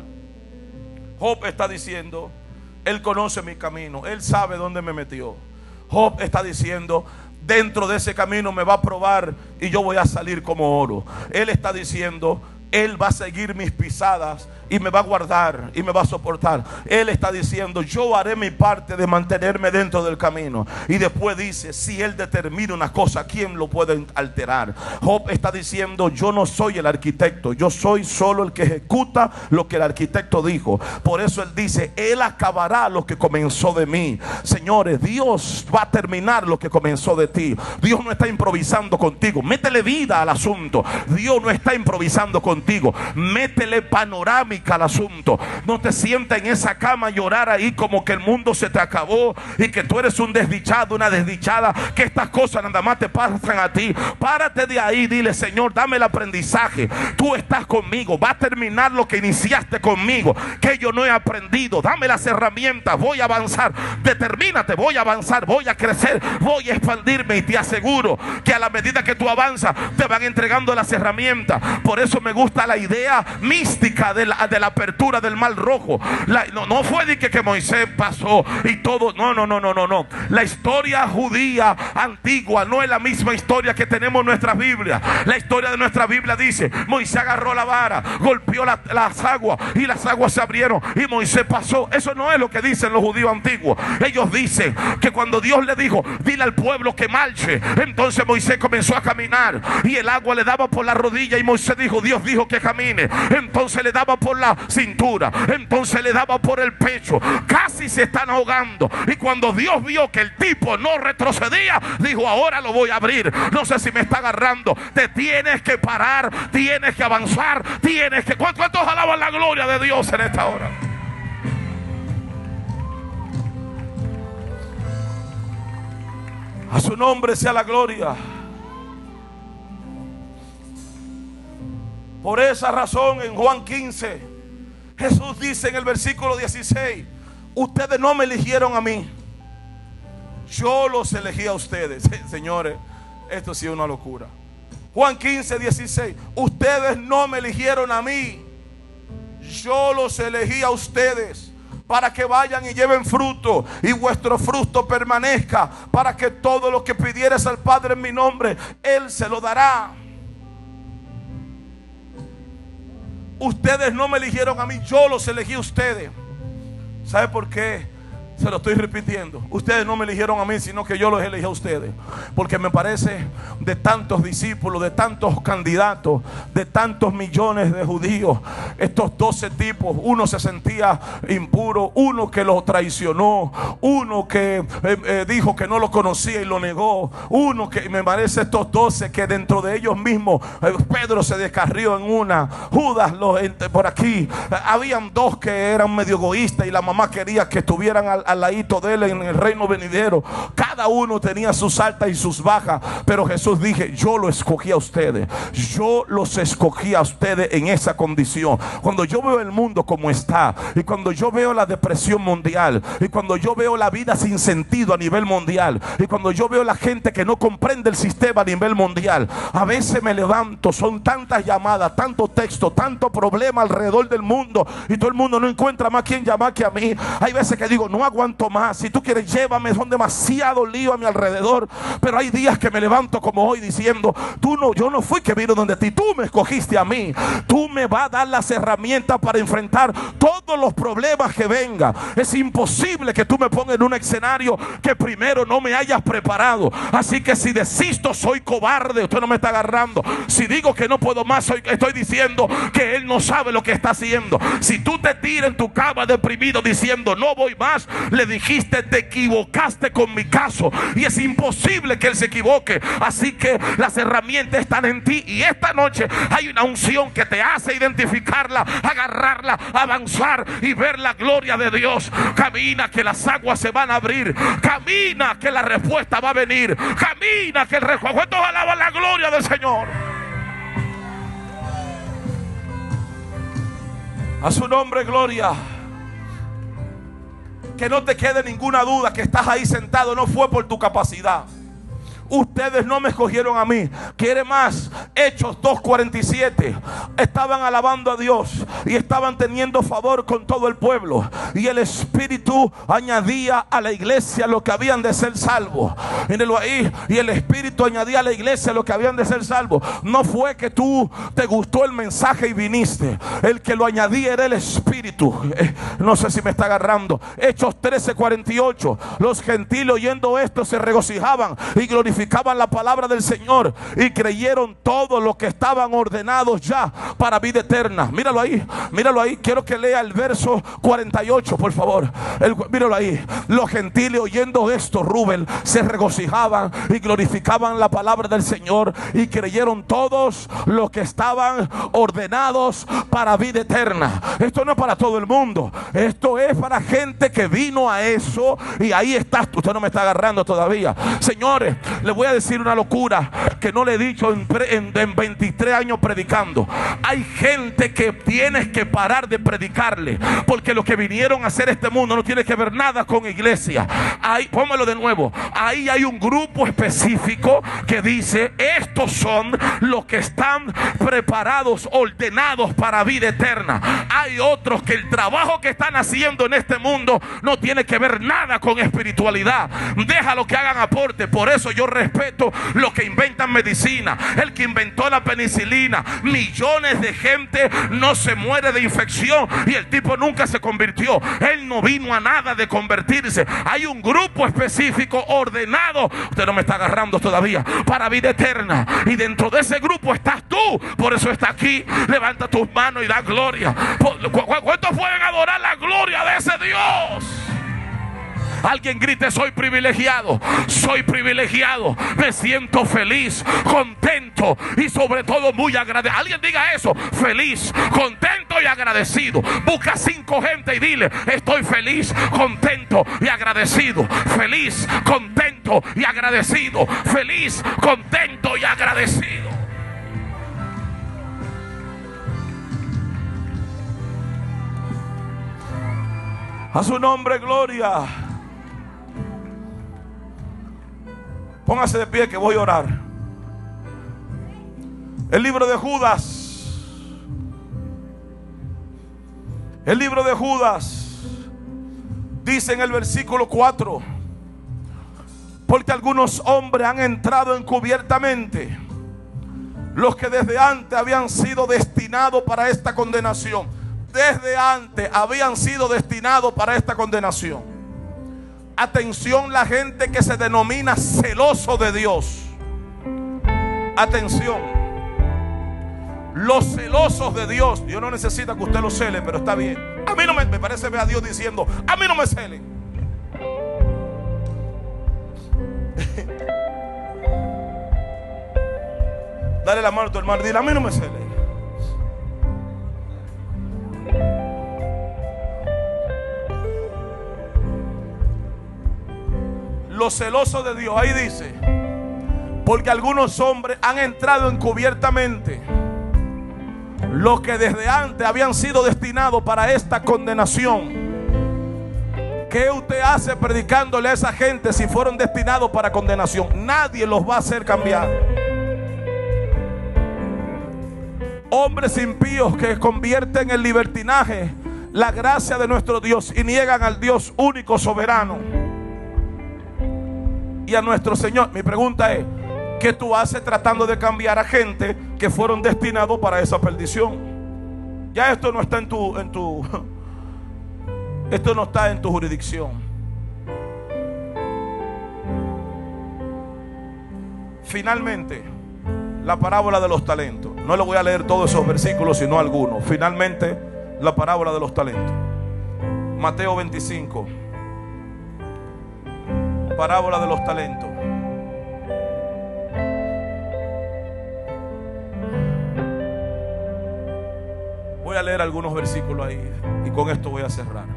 [SPEAKER 1] Job está diciendo: él conoce mi camino, él sabe dónde me metió. Job está diciendo: dentro de ese camino me va a probar y yo voy a salir como oro. Él está diciendo: él va a seguir mis pisadas y me va a guardar y me va a soportar. Él está diciendo: yo haré mi parte de mantenerme dentro del camino. Y después dice: si él determina una cosa, ¿quién lo puede alterar? Job está diciendo: yo no soy el arquitecto, yo soy solo el que ejecuta lo que el arquitecto dijo. Por eso él dice: él acabará lo que comenzó de mí. Señores, Dios va a terminar lo que comenzó de ti. Dios no está improvisando contigo. Métele vida al asunto. Dios no está improvisando contigo. Métele panorámica al asunto. No te sientas en esa cama a llorar ahí como que el mundo se te acabó y que tú eres un desdichado, una desdichada, que estas cosas nada más te pasan a ti. Párate de ahí, dile: Señor, dame el aprendizaje. Tú estás conmigo, va a terminar lo que iniciaste conmigo, que yo no he aprendido. Dame las herramientas, voy a avanzar. Determínate, voy a avanzar, voy a crecer, voy a expandirme. Y te aseguro que a la medida que tú avanzas te van entregando las herramientas. Por eso me gusta la idea mística de la, de la apertura del Mar Rojo. La, no, no fue de que, que Moisés pasó y todo. No, no, no, no, no, no. La historia judía antigua no es la misma historia que tenemos en nuestra Biblia. La historia de nuestra Biblia dice: Moisés agarró la vara, golpeó la, las aguas y las aguas se abrieron y Moisés pasó. Eso no es lo que dicen los judíos antiguos. Ellos dicen que cuando Dios le dijo: dile al pueblo que marche, entonces Moisés comenzó a caminar y el agua le daba por la rodilla y Moisés dijo: Dios dijo que camine. Entonces le daba por la cintura, entonces le daba por el pecho. Casi se están ahogando. Y cuando Dios vio que el tipo no retrocedía, dijo: ahora lo voy a abrir. No sé si me está agarrando. Te tienes que parar, tienes que avanzar, tienes que... ¿Cuántos alaban la gloria de Dios en esta hora? A su nombre sea la gloria. Por esa razón, en Juan quince, Jesús dice en el versículo dieciséis: ustedes no me eligieron a mí, yo los elegí a ustedes. Señores, esto sí es una locura. Juan quince, dieciséis: ustedes no me eligieron a mí, yo los elegí a ustedes, para que vayan y lleven fruto y vuestro fruto permanezca, para que todo lo que pidieres al Padre en mi nombre, Él se lo dará. Ustedes no me eligieron a mí, yo los elegí a ustedes. ¿Sabe por qué? Se lo estoy repitiendo. Ustedes no me eligieron a mí, sino que yo los elegí a ustedes. Porque me parece, de tantos discípulos, de tantos candidatos, de tantos millones de judíos, estos doce tipos, uno se sentía impuro, uno que lo traicionó, uno que eh, eh, dijo que no lo conocía y lo negó, uno que me parece estos doce que dentro de ellos mismos, eh, Pedro se descarrió en una, Judas lo, por aquí, eh, habían dos que eran medio egoístas y la mamá quería que estuvieran al al ladito de él en el reino venidero. Cada uno tenía sus altas y sus bajas, pero Jesús dije: yo lo escogí a ustedes, yo los escogí a ustedes en esa condición. Cuando yo veo el mundo como está, y cuando yo veo la depresión mundial, y cuando yo veo la vida sin sentido a nivel mundial, y cuando yo veo la gente que no comprende el sistema a nivel mundial, a veces me levanto, son tantas llamadas, tanto texto, tanto problema alrededor del mundo, y todo el mundo no encuentra más quien llamar que a mí. Hay veces que digo: no aguanto más, si tú quieres llévame, son demasiado lío a mi alrededor. Pero hay días que me levanto como hoy diciendo: tú no, yo no fui que vino donde ti, tú me escogiste a mí, tú me vas a dar las herramientas para enfrentar todos los problemas que vengan. Es imposible que tú me pongas en un escenario que primero no me hayas preparado. Así que si desisto, soy cobarde, usted no me está agarrando. Si digo que no puedo más, soy, estoy diciendo que él no sabe lo que está haciendo. Si tú te tiras en tu cama deprimido diciendo: no voy más, le dijiste: te equivocaste con mi caso, y es imposible que él se equivoque. Así que las herramientas están en ti, y esta noche hay una unción que te hace identificarla, agarrarla, avanzar y ver la gloria de Dios. Camina que las aguas se van a abrir, camina que la respuesta va a venir, camina que el recuento alaba la gloria del Señor. A su nombre gloria. Que no te quede ninguna duda que estás ahí sentado no fue por tu capacidad. Ustedes no me escogieron a mí. Quiere más, Hechos dos cuarenta y siete. Estaban alabando a Dios y estaban teniendo favor con todo el pueblo, y el Espíritu añadía a la iglesia lo que habían de ser salvos. Mírenlo ahí. Y el Espíritu añadía a la iglesia lo que habían de ser salvos. No fue que tú te gustó el mensaje y viniste. El que lo añadía era el Espíritu. eh, No sé si me está agarrando. Hechos trece cuarenta y ocho. Los gentiles oyendo esto se regocijaban y glorificaban la palabra del Señor, y creyeron todos los que estaban ordenados ya para vida eterna. Míralo ahí, míralo ahí. Quiero que lea el verso cuarenta y ocho, por favor. El, míralo ahí. Los gentiles oyendo esto, Rubén, se regocijaban y glorificaban la palabra del Señor, y creyeron todos los que estaban ordenados para vida eterna. Esto no es para todo el mundo, esto es para gente que vino a eso, y ahí estás. Usted no me está agarrando todavía, señores. Le voy a decir una locura que no le he dicho en, en, en veintitrés años predicando. Hay gente que tienes que parar de predicarle, porque lo que vinieron a hacer este mundo no tiene que ver nada con iglesia. Ahí, pónmelo de nuevo. Ahí hay un grupo específico que dice: estos son los que están preparados, ordenados para vida eterna. Hay otros que el trabajo que están haciendo en este mundo no tiene que ver nada con espiritualidad. Déjalo que hagan aporte. Por eso yo respeto los que inventan medicina. El que inventó la penicilina, millones de gente no se muere de infección, y el tipo nunca se convirtió. Él no vino a nada de convertirse. Hay un grupo específico ordenado, usted no me está agarrando todavía, para vida eterna, y dentro de ese grupo estás tú. Por eso está aquí. Levanta tus manos y da gloria. ¿Cuántos pueden adorar la gloria de ese Dios? Alguien grite: soy privilegiado, soy privilegiado, me siento feliz, contento y sobre todo muy agradecido. Alguien diga eso: feliz, contento y agradecido. Busca cinco gente y dile: estoy feliz, contento y agradecido. Feliz, contento y agradecido. Feliz, contento y agradecido. A su nombre gloria. Póngase de pie que voy a orar. El libro de Judas. El libro de Judas dice en el versículo cuatro: porque algunos hombres han entrado encubiertamente, los que desde antes habían sido destinados para esta condenación. Desde antes habían sido destinados para esta condenación. Atención, la gente que se denomina celoso de Dios. Atención, los celosos de Dios. Dios no necesita que usted lo cele, pero está bien. A mí no me, me parece ver a Dios diciendo: a mí no me celen. Dale la mano a tu hermano, dile: a mí no me celen. Los celosos de Dios, ahí dice: porque algunos hombres han entrado encubiertamente, los que desde antes habían sido destinados para esta condenación. ¿Qué usted hace predicándole a esa gente si fueron destinados para condenación? Nadie los va a hacer cambiar. Hombres impíos que convierten en libertinaje la gracia de nuestro Dios y niegan al Dios único, soberano, y a nuestro Señor. Mi pregunta es: ¿qué tú haces tratando de cambiar a gente que fueron destinados para esa perdición? Ya esto no está en tu, en tu esto no está en tu jurisdicción. Finalmente, la parábola de los talentos. No le voy a leer todos esos versículos, sino algunos. Finalmente, la parábola de los talentos. Mateo veinticinco. Parábola de los talentos. Voy a leer algunos versículos ahí y con esto voy a cerrar.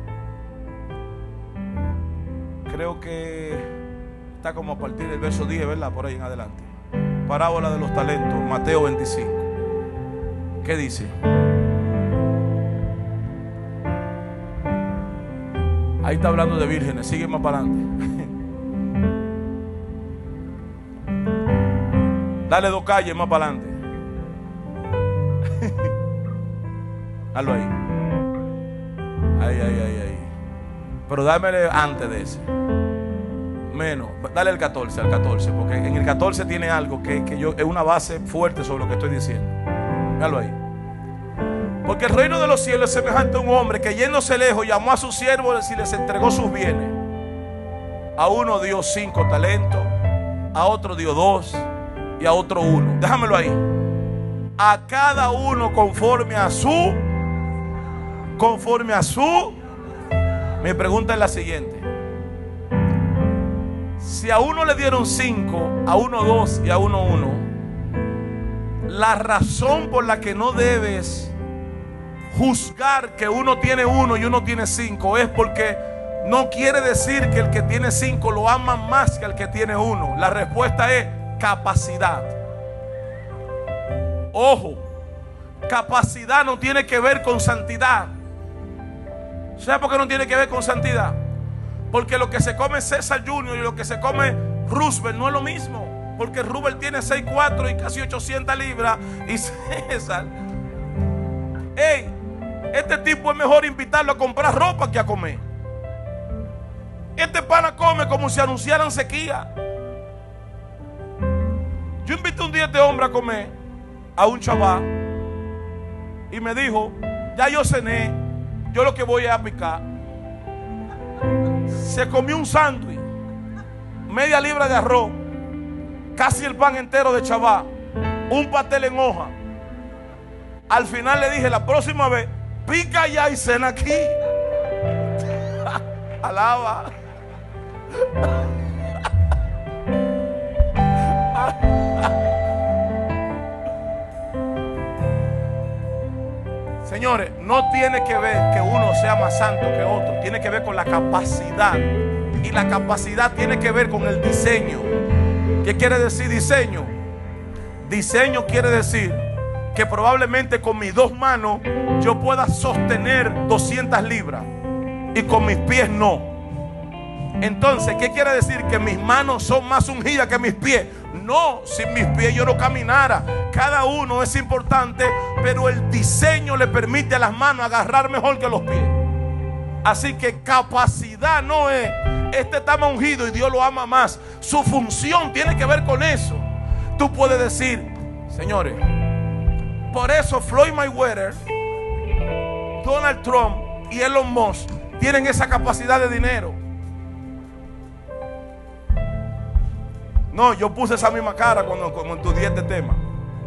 [SPEAKER 1] Creo que está como a partir del verso diez, ¿verdad? Por ahí en adelante. Parábola de los talentos, Mateo veinticinco. ¿Qué dice? Ahí está hablando de vírgenes. Sigue más para adelante. Dale dos calles más para adelante. Hazlo ahí. Ahí, ahí, ahí, ahí. Pero dámele antes de ese. Menos. Dale el catorce, al catorce. Porque en el catorce tiene algo que, que yo, es una base fuerte sobre lo que estoy diciendo. Hazlo ahí. Porque el reino de los cielos es semejante a un hombre que, yéndose lejos, llamó a sus siervos y les entregó sus bienes. A uno dio cinco talentos, a otro dio dos y a otro uno. Déjamelo ahí. A cada uno conforme a su Conforme a su. Mi pregunta es la siguiente: si a uno le dieron cinco, a uno dos y a uno uno, la razón por la que no debes juzgar que uno tiene uno y uno tiene cinco es porque no quiere decir que el que tiene cinco lo ama más que el que tiene uno. La respuesta es capacidad. Ojo, capacidad no tiene que ver con santidad. ¿Sabe por qué no tiene que ver con santidad? Porque lo que se come César junior y lo que se come Roosevelt no es lo mismo. Porque Roosevelt tiene seis cuatro y casi ochocientas libras. Y César, hey, este tipo es mejor invitarlo a comprar ropa que a comer. Este pana come como si anunciaran sequía. Yo invité un día a este hombre a comer, a un chaval, y me dijo: ya yo cené, yo lo que voy es a picar. Se comió un sándwich, media libra de arroz, casi el pan entero de chaval, un pastel en hoja. Al final le dije: la próxima vez pica ya y cena aquí. Alaba. Señores, no tiene que ver que uno sea más santo que otro. Tiene que ver con la capacidad. Y la capacidad tiene que ver con el diseño. ¿Qué quiere decir diseño? Diseño quiere decir que probablemente con mis dos manos yo pueda sostener doscientas libras y con mis pies no. Entonces, ¿qué quiere decir? Que mis manos son más ungidas que mis pies. No, sin mis pies yo no caminara. Cada uno es importante, pero el diseño le permite a las manos agarrar mejor que los pies. Así que capacidad no es: este está más ungido y Dios lo ama más. Su función tiene que ver con eso. Tú puedes decir: señores, por eso Floyd Mayweather, Donald Trump y Elon Musk tienen esa capacidad de dinero. No, yo puse esa misma cara cuando, cuando estudié este tema.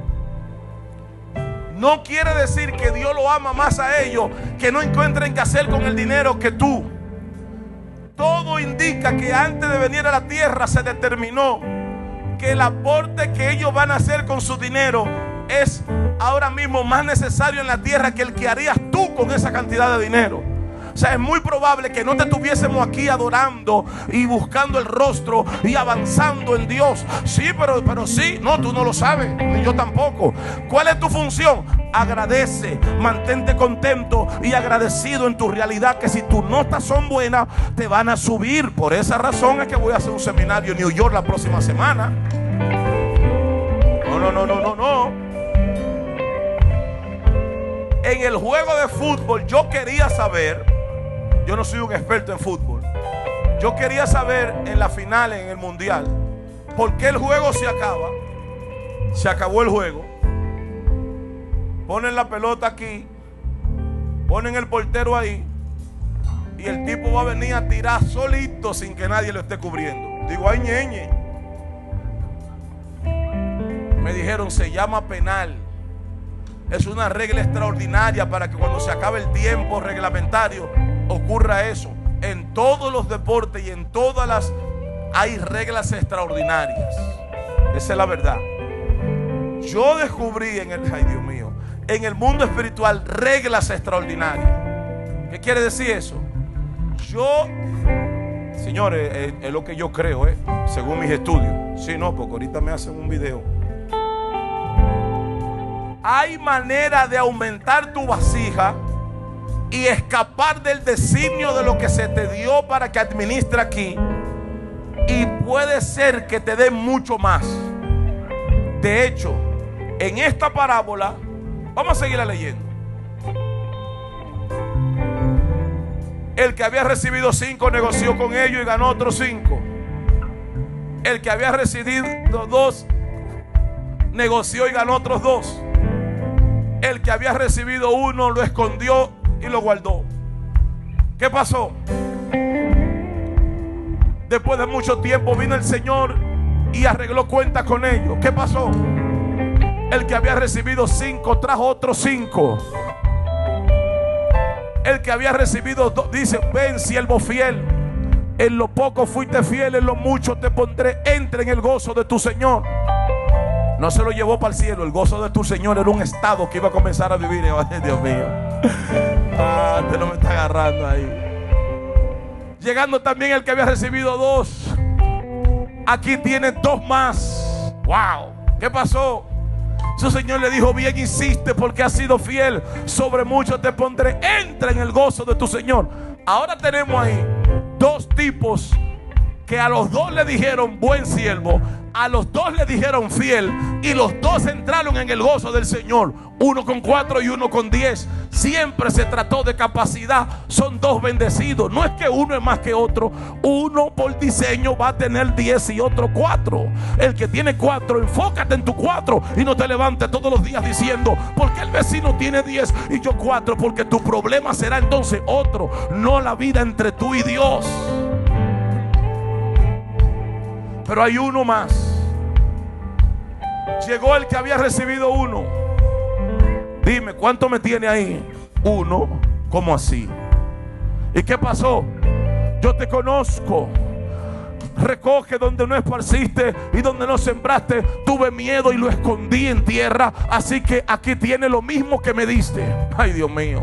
[SPEAKER 1] No quiere decir que Dios lo ama más a ellos, que no encuentren qué hacer con el dinero que tú. Todo indica que antes de venir a la tierra se determinó que el aporte que ellos van a hacer con su dinero es ahora mismo más necesario en la tierra que el que harías tú con esa cantidad de dinero. O sea, es muy probable que no te tuviésemos aquí adorando y buscando el rostro y avanzando en Dios. Sí, pero, pero sí, no, tú no lo sabes, ni yo tampoco. ¿Cuál es tu función? Agradece, mantente contento y agradecido en tu realidad, que si tus notas son buenas, te van a subir. Por esa razón es que voy a hacer un seminario en New York la próxima semana. No, no, no, no, no, no. En el juego de fútbol yo quería saber. Yo no soy un experto en fútbol. Yo quería saber en la final, en el mundial, por qué el juego se acaba. Se acabó el juego. Ponen la pelota aquí, ponen el portero ahí, y el tipo va a venir a tirar solito sin que nadie lo esté cubriendo. Digo, ay, ñeñe. Me dijeron, se llama penal. Es una regla extraordinaria para que cuando se acabe el tiempo reglamentario ocurra eso. En todos los deportes y en todas las hay reglas extraordinarias. Esa es la verdad. Yo descubrí en el, ay Dios mío, en el mundo espiritual reglas extraordinarias. ¿Qué quiere decir eso? Yo, señores, es, es lo que yo creo, eh, según mis estudios. Sí, no, porque ahorita me hacen un video. Hay manera de aumentar tu vasija y escapar del designio de lo que se te dio para que administre aquí, y puede ser que te dé mucho más. De hecho, en esta parábola, vamos a seguirla leyendo. El que había recibido cinco negoció con ellos y ganó otros cinco. El que había recibido dos negoció y ganó otros dos. El que había recibido uno lo escondió y lo guardó. ¿Qué pasó? Después de mucho tiempo vino el Señor y arregló cuentas con ellos. ¿Qué pasó? El que había recibido cinco trajo otros cinco. El que había recibido dos dice: ven, siervo fiel, en lo poco fuiste fiel, en lo mucho te pondré, entra en el gozo de tu Señor. No se lo llevó para el cielo. El gozo de tu Señor era un estado que iba a comenzar a vivir. Ay, Dios mío. Ah, usted no me está agarrando ahí. Llegando también el que había recibido dos. Aquí tiene dos más. Wow. ¿Qué pasó? Su Señor le dijo: bien hiciste, porque has sido fiel. Sobre mucho te pondré. Entra en el gozo de tu Señor. Ahora tenemos ahí dos tipos que a los dos le dijeron buen siervo, a los dos le dijeron fiel, y los dos entraron en el gozo del Señor. Uno con cuatro y uno con diez. Siempre se trató de capacidad. Son dos bendecidos. No es que uno es más que otro. Uno por diseño va a tener diez y otro cuatro. El que tiene cuatro, enfócate en tu cuatro y no te levantes todos los días diciendo: ¿por qué el vecino tiene diez y yo cuatro? Porque tu problema será entonces otro, no la vida entre tú y Dios. Pero hay uno más. Llegó el que había recibido uno. Dime, ¿cuánto me tiene ahí? Uno. ¿Cómo así? ¿Y qué pasó? Yo te conozco. Recoge donde no esparciste y donde no sembraste. Tuve miedo y lo escondí en tierra. Así que aquí tiene lo mismo que me diste. Ay, Dios mío.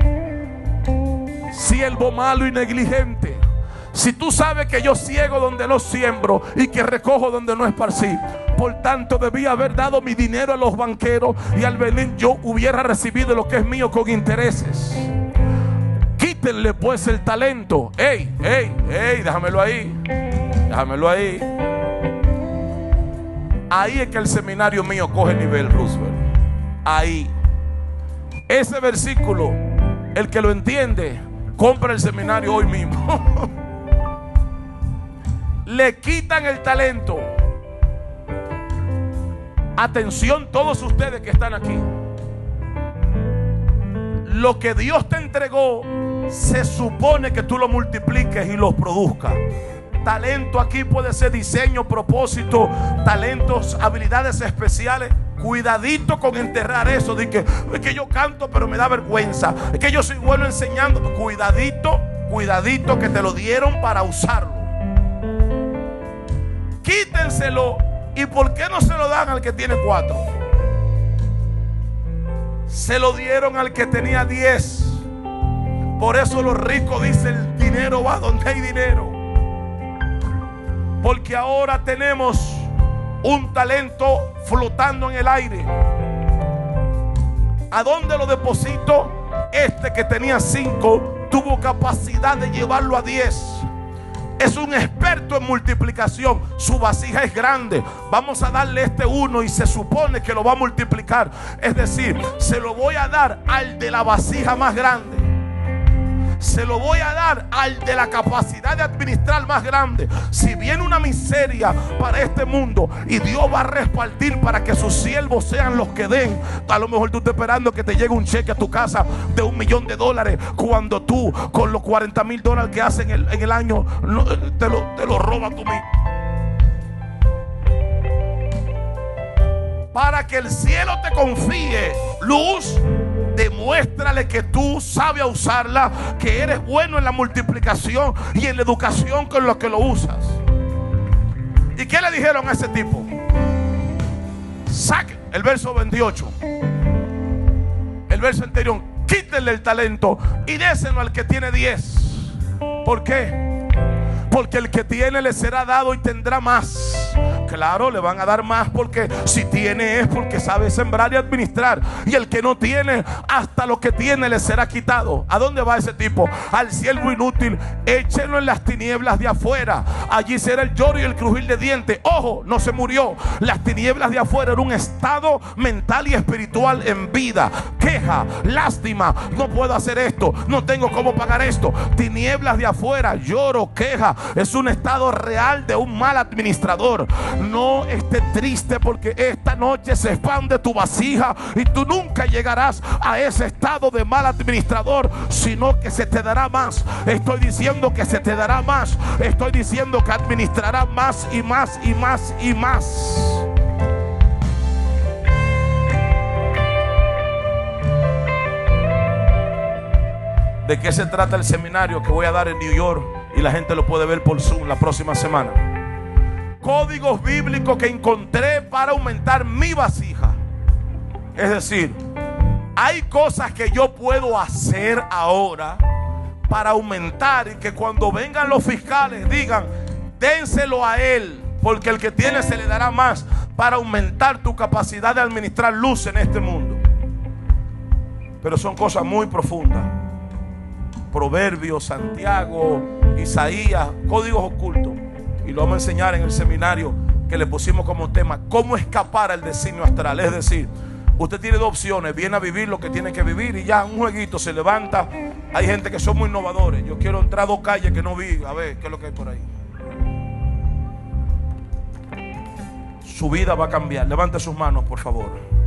[SPEAKER 1] Siervo malo y negligente. Si tú sabes que yo ciego donde no siembro y que recojo donde no esparcí, por tanto debía haber dado mi dinero a los banqueros, y al venir yo hubiera recibido lo que es mío con intereses. Quítenle pues el talento. Ey, ey, ey, déjamelo ahí. Déjamelo ahí. Ahí es que el seminario mío coge nivel, Roosevelt. Ahí. Ese versículo, el que lo entiende, compra el seminario hoy mismo. Le quitan el talento. Atención todos ustedes que están aquí. Lo que Dios te entregó, se supone que tú lo multipliques y lo produzcas. talento aquí puede ser diseño, propósito, talentos, habilidades especiales. Cuidadito con enterrar eso de que es que yo canto pero me da vergüenza, es que yo soy bueno enseñando. Cuidadito, cuidadito que te lo dieron para usarlo. Quítenselo. ¿Y por qué no se lo dan al que tiene cuatro? Se lo dieron al que tenía diez. Por eso los ricos dicen: el dinero va donde hay dinero. Porque ahora tenemos un talento flotando en el aire. ¿A dónde lo deposito? Este que tenía cinco tuvo capacidad de llevarlo a diez. Es un experto en multiplicación. Su vasija es grande. Vamos a darle este uno y se supone que lo va a multiplicar. Es decir, se lo voy a dar al de la vasija más grande. Se lo voy a dar al de la capacidad de administrar más grande. Si viene una miseria para este mundo y Dios va a respaldar para que sus siervos sean los que den, a lo mejor tú estás esperando que te llegue un cheque a tu casa de un millón de dólares, cuando tú con los cuarenta mil dólares que hacen en el, en el año no, te, lo, te lo robas tú mismo. Para que el cielo te confíe luz, demuéstrale que tú sabes usarla, que eres bueno en la multiplicación y en la educación con lo que lo usas. ¿Y qué le dijeron a ese tipo? Saque el verso veintiocho. El verso anterior: quítenle el talento y déselo al que tiene diez. ¿Por qué? Porque el que tiene le será dado y tendrá más. Claro, le van a dar más, porque si tiene es porque sabe sembrar y administrar. Y el que no tiene, hasta lo que tiene le será quitado. ¿A dónde va ese tipo? Al siervo inútil, échenlo en las tinieblas de afuera. Allí será el lloro y el crujir de dientes. Ojo, no se murió. Las tinieblas de afuera era un estado mental y espiritual en vida. Queja, lástima, no puedo hacer esto, no tengo cómo pagar esto. Tinieblas de afuera, lloro, queja. Es un estado real de un mal administrador. No esté triste, porque esta noche se expande tu vasija y tú nunca llegarás a ese estado de mal administrador, sino que se te dará más. Estoy diciendo que se te dará más. Estoy diciendo que administrarás más y más y más y más. ¿De qué se trata el seminario que voy a dar en New York? Y la gente lo puede ver por Zoom la próxima semana. Códigos bíblicos que encontré para aumentar mi vasija. Es decir, hay cosas que yo puedo hacer ahora para aumentar, y que cuando vengan los fiscales digan: dénselo a él, porque el que tiene se le dará más, para aumentar tu capacidad de administrar luz en este mundo. Pero son cosas muy profundas. Proverbios, Santiago, Isaías, códigos ocultos. Y lo vamos a enseñar en el seminario que le pusimos como tema: cómo escapar al designio astral. Es decir, usted tiene dos opciones: viene a vivir lo que tiene que vivir y ya, un jueguito, se levanta. Hay gente que son muy innovadores. Yo quiero entrar a dos calles que no vi, a ver qué es lo que hay por ahí. Su vida va a cambiar. Levante sus manos, por favor.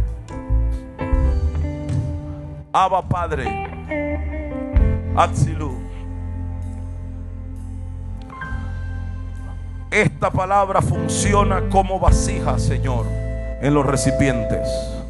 [SPEAKER 1] Abba Padre, Atzilu. Esta palabra funciona como vasija, Señor, en los recipientes.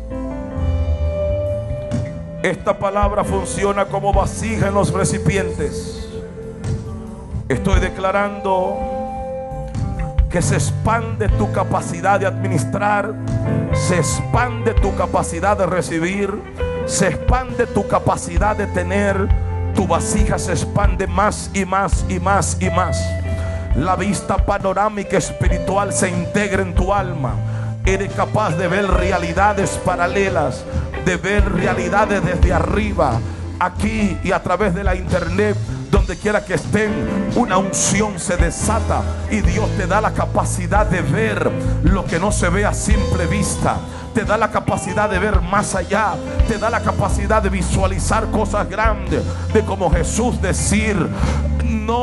[SPEAKER 1] Esta palabra funciona como vasija en los recipientes. Estoy declarando que se expande tu capacidad de administrar, se expande tu capacidad de recibir, se expande tu capacidad de tener. Tu vasija se expande más y más y más y más. La vista panorámica espiritual se integra en tu alma. Eres capaz de ver realidades paralelas, de ver realidades desde arriba, aquí y a través de la internet. Donde quiera que estén, una unción se desata y Dios te da la capacidad de ver lo que no se ve a simple vista. Te da la capacidad de ver más allá. Te da la capacidad de visualizar cosas grandes. De como Jesús decir: no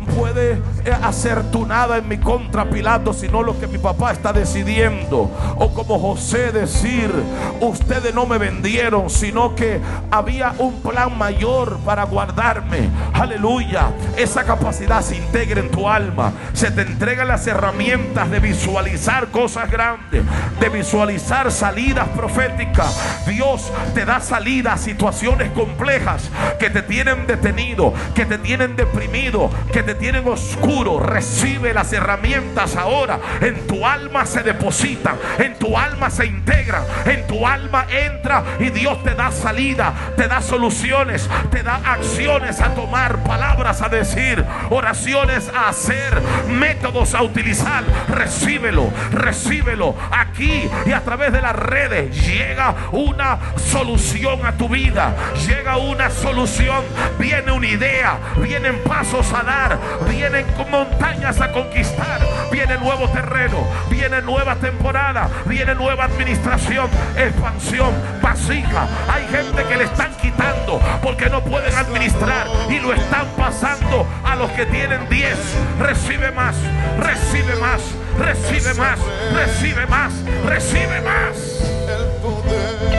[SPEAKER 1] puede hacer tú nada en mi contra, Pilato, sino lo que mi papá está decidiendo. O como José decir, ustedes no me vendieron, sino que había un plan mayor para guardarme. Aleluya. Esa capacidad se integra en tu alma. Se te entregan las herramientas de visualizar cosas grandes, de visualizar salidas proféticas. Dios te da salida a situaciones complejas que te tienen detenido, que te tienen deprimido, que te tienen oscuro. Recibe las herramientas ahora. En tu alma se depositan, en tu alma se integran, en tu alma entra y Dios te da salida, te da soluciones, te da acciones a tomar, palabras a decir, oraciones a hacer, métodos a utilizar. Recíbelo, recíbelo. Aquí y a través de las redes llega una solución a tu vida, llega una solución, viene una idea, vienen pasos a dar, vienen montañas a conquistar, viene nuevo terreno, viene nueva temporada, viene nueva administración, expansión, vasija. Hay gente que le están quitando porque no pueden administrar y lo están pasando a los que tienen diez. Recibe más, recibe más, recibe más, recibe más, recibe más.
[SPEAKER 2] El poder.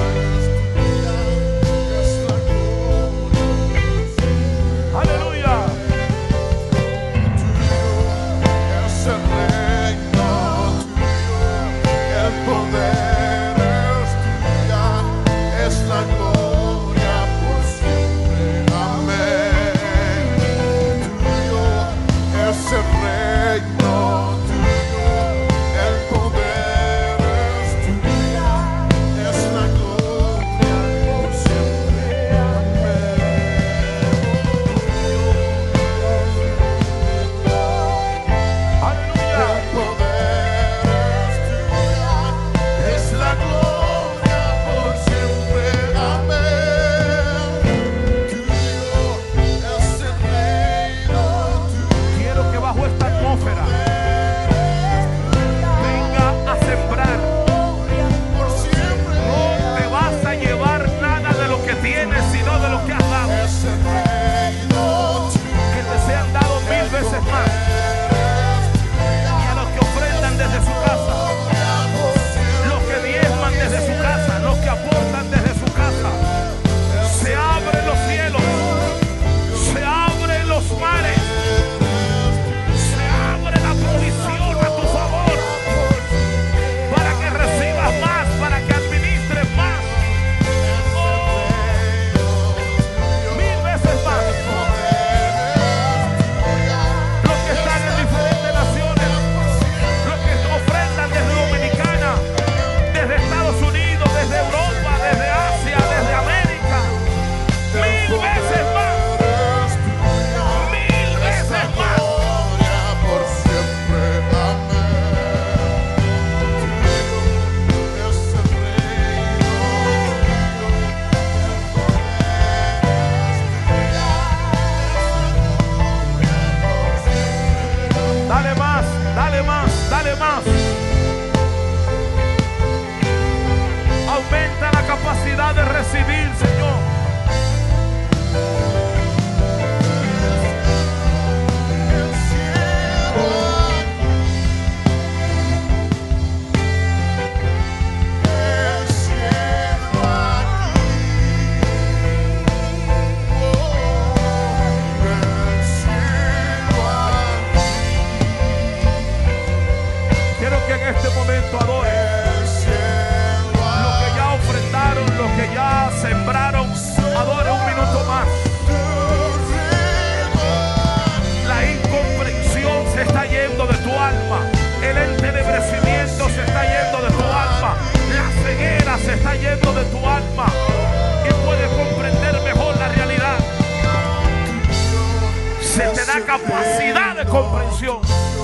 [SPEAKER 1] Capacidad de comprensión.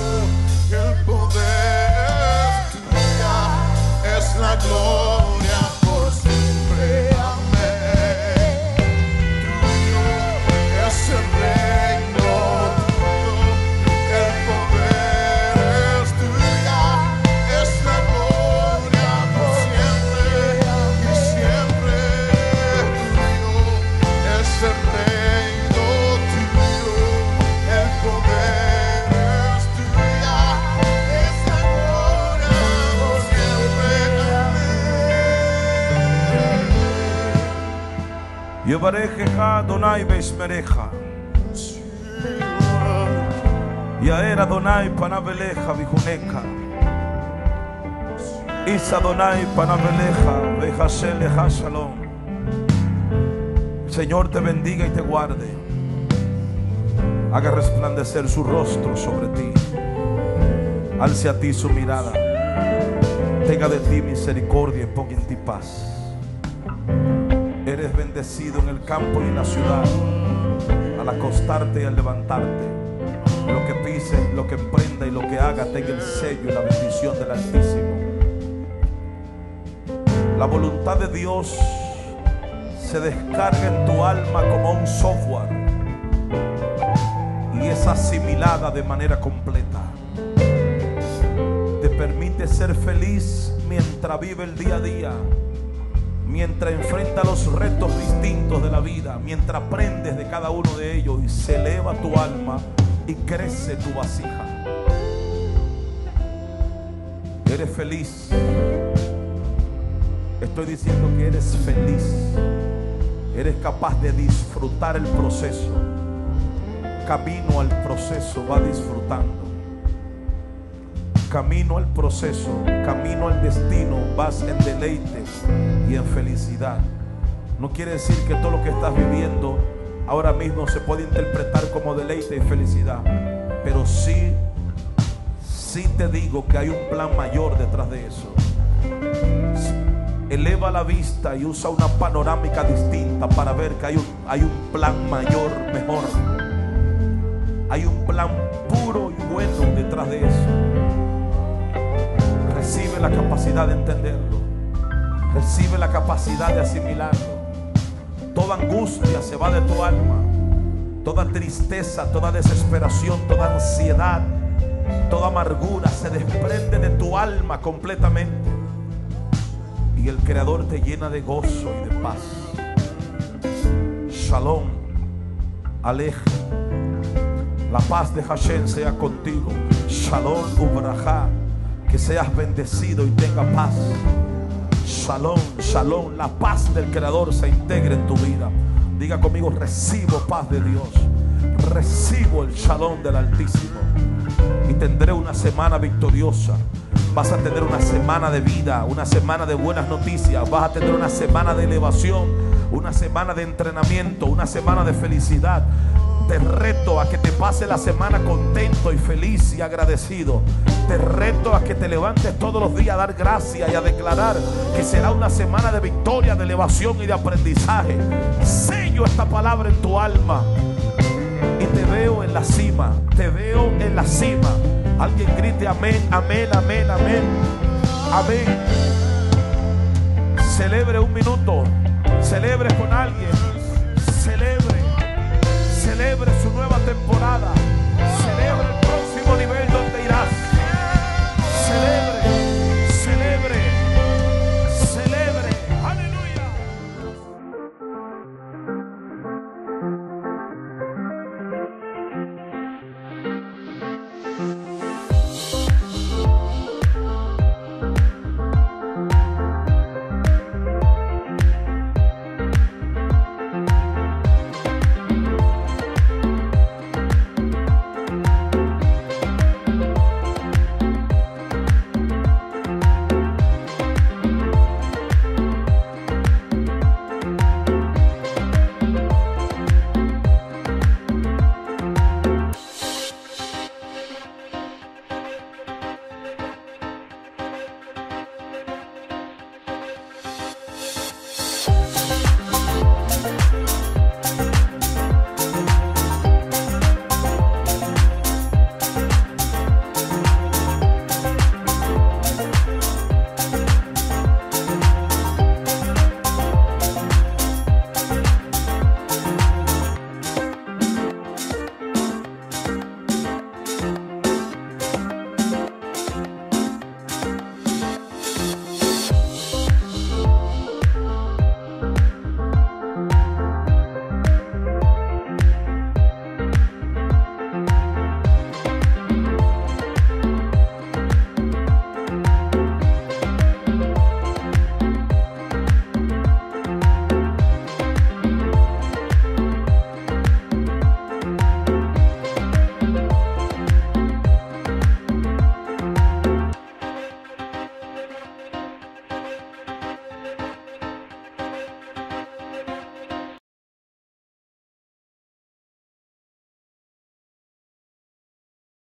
[SPEAKER 2] El poder tuya es la gloria por siempre. Amén. Tuyo es el reino, tuyo el poder es tuya, es la gloria por siempre y siempre. Tuyo es el reino, tuyo el poder.
[SPEAKER 1] Yevarejeja Adonai Besmereja. Yaera Adonai Panaveleja Vijuneca. Isa Adonai Panaveleja Vejaseleja Shalom. Señor te bendiga y te guarde. Haga resplandecer su rostro sobre ti. Alce a ti su mirada. Tenga de ti misericordia y ponga en ti paz. Eres bendecido en el campo y en la ciudad, al acostarte y al levantarte. Lo que pise, lo que emprenda y lo que haga tenga el sello y la bendición del Altísimo. La voluntad de Dios se descarga en tu alma como un software y es asimilada de manera completa. Te permite ser feliz mientras vive el día a día, mientras enfrenta los retos distintos de la vida, mientras aprendes de cada uno de ellos y se eleva tu alma y crece tu vasija. Eres feliz. Estoy diciendo que eres feliz. Eres capaz de disfrutar el proceso. Camino al proceso va disfrutando. Camino al proceso, camino al destino, vas en deleite y en felicidad. No quiere decir que todo lo que estás viviendo ahora mismo se puede interpretar como deleite y felicidad, pero sí, sí te digo que hay un plan mayor detrás de eso. Eleva la vista y usa una panorámica distinta para ver que hay un, hay un plan mayor, mejor. Hay un plan puro y bueno detrás de eso. Recibe la capacidad de entenderlo. Recibe la capacidad de asimilarlo. Toda angustia se va de tu alma. Toda tristeza, toda desesperación, toda ansiedad, toda amargura se desprende de tu alma completamente. Y el Creador te llena de gozo y de paz. Shalom, Alej. La paz de Hashem sea contigo. Shalom, Ubrajá. Que seas bendecido y tenga paz. Shalom, shalom. La paz del Creador se integre en tu vida. Diga conmigo: recibo paz de Dios. Recibo el shalom del Altísimo. Y tendré una semana victoriosa. Vas a tener una semana de vida, una semana de buenas noticias. Vas a tener una semana de elevación, una semana de entrenamiento, una semana de felicidad. Te reto a que te pase la semana contento y feliz y agradecido. Te reto a que te levantes todos los días a dar gracias y a declarar que será una semana de victoria, de elevación y de aprendizaje. Sello esta palabra en tu alma y te veo en la cima. Te veo en la cima. Alguien grite amén, amén, amén, amén, amén. Celebre un minuto. Celebre con alguien. Celebre. Celebre su nueva temporada. Celebre el próximo nivel donde irás. Celebre.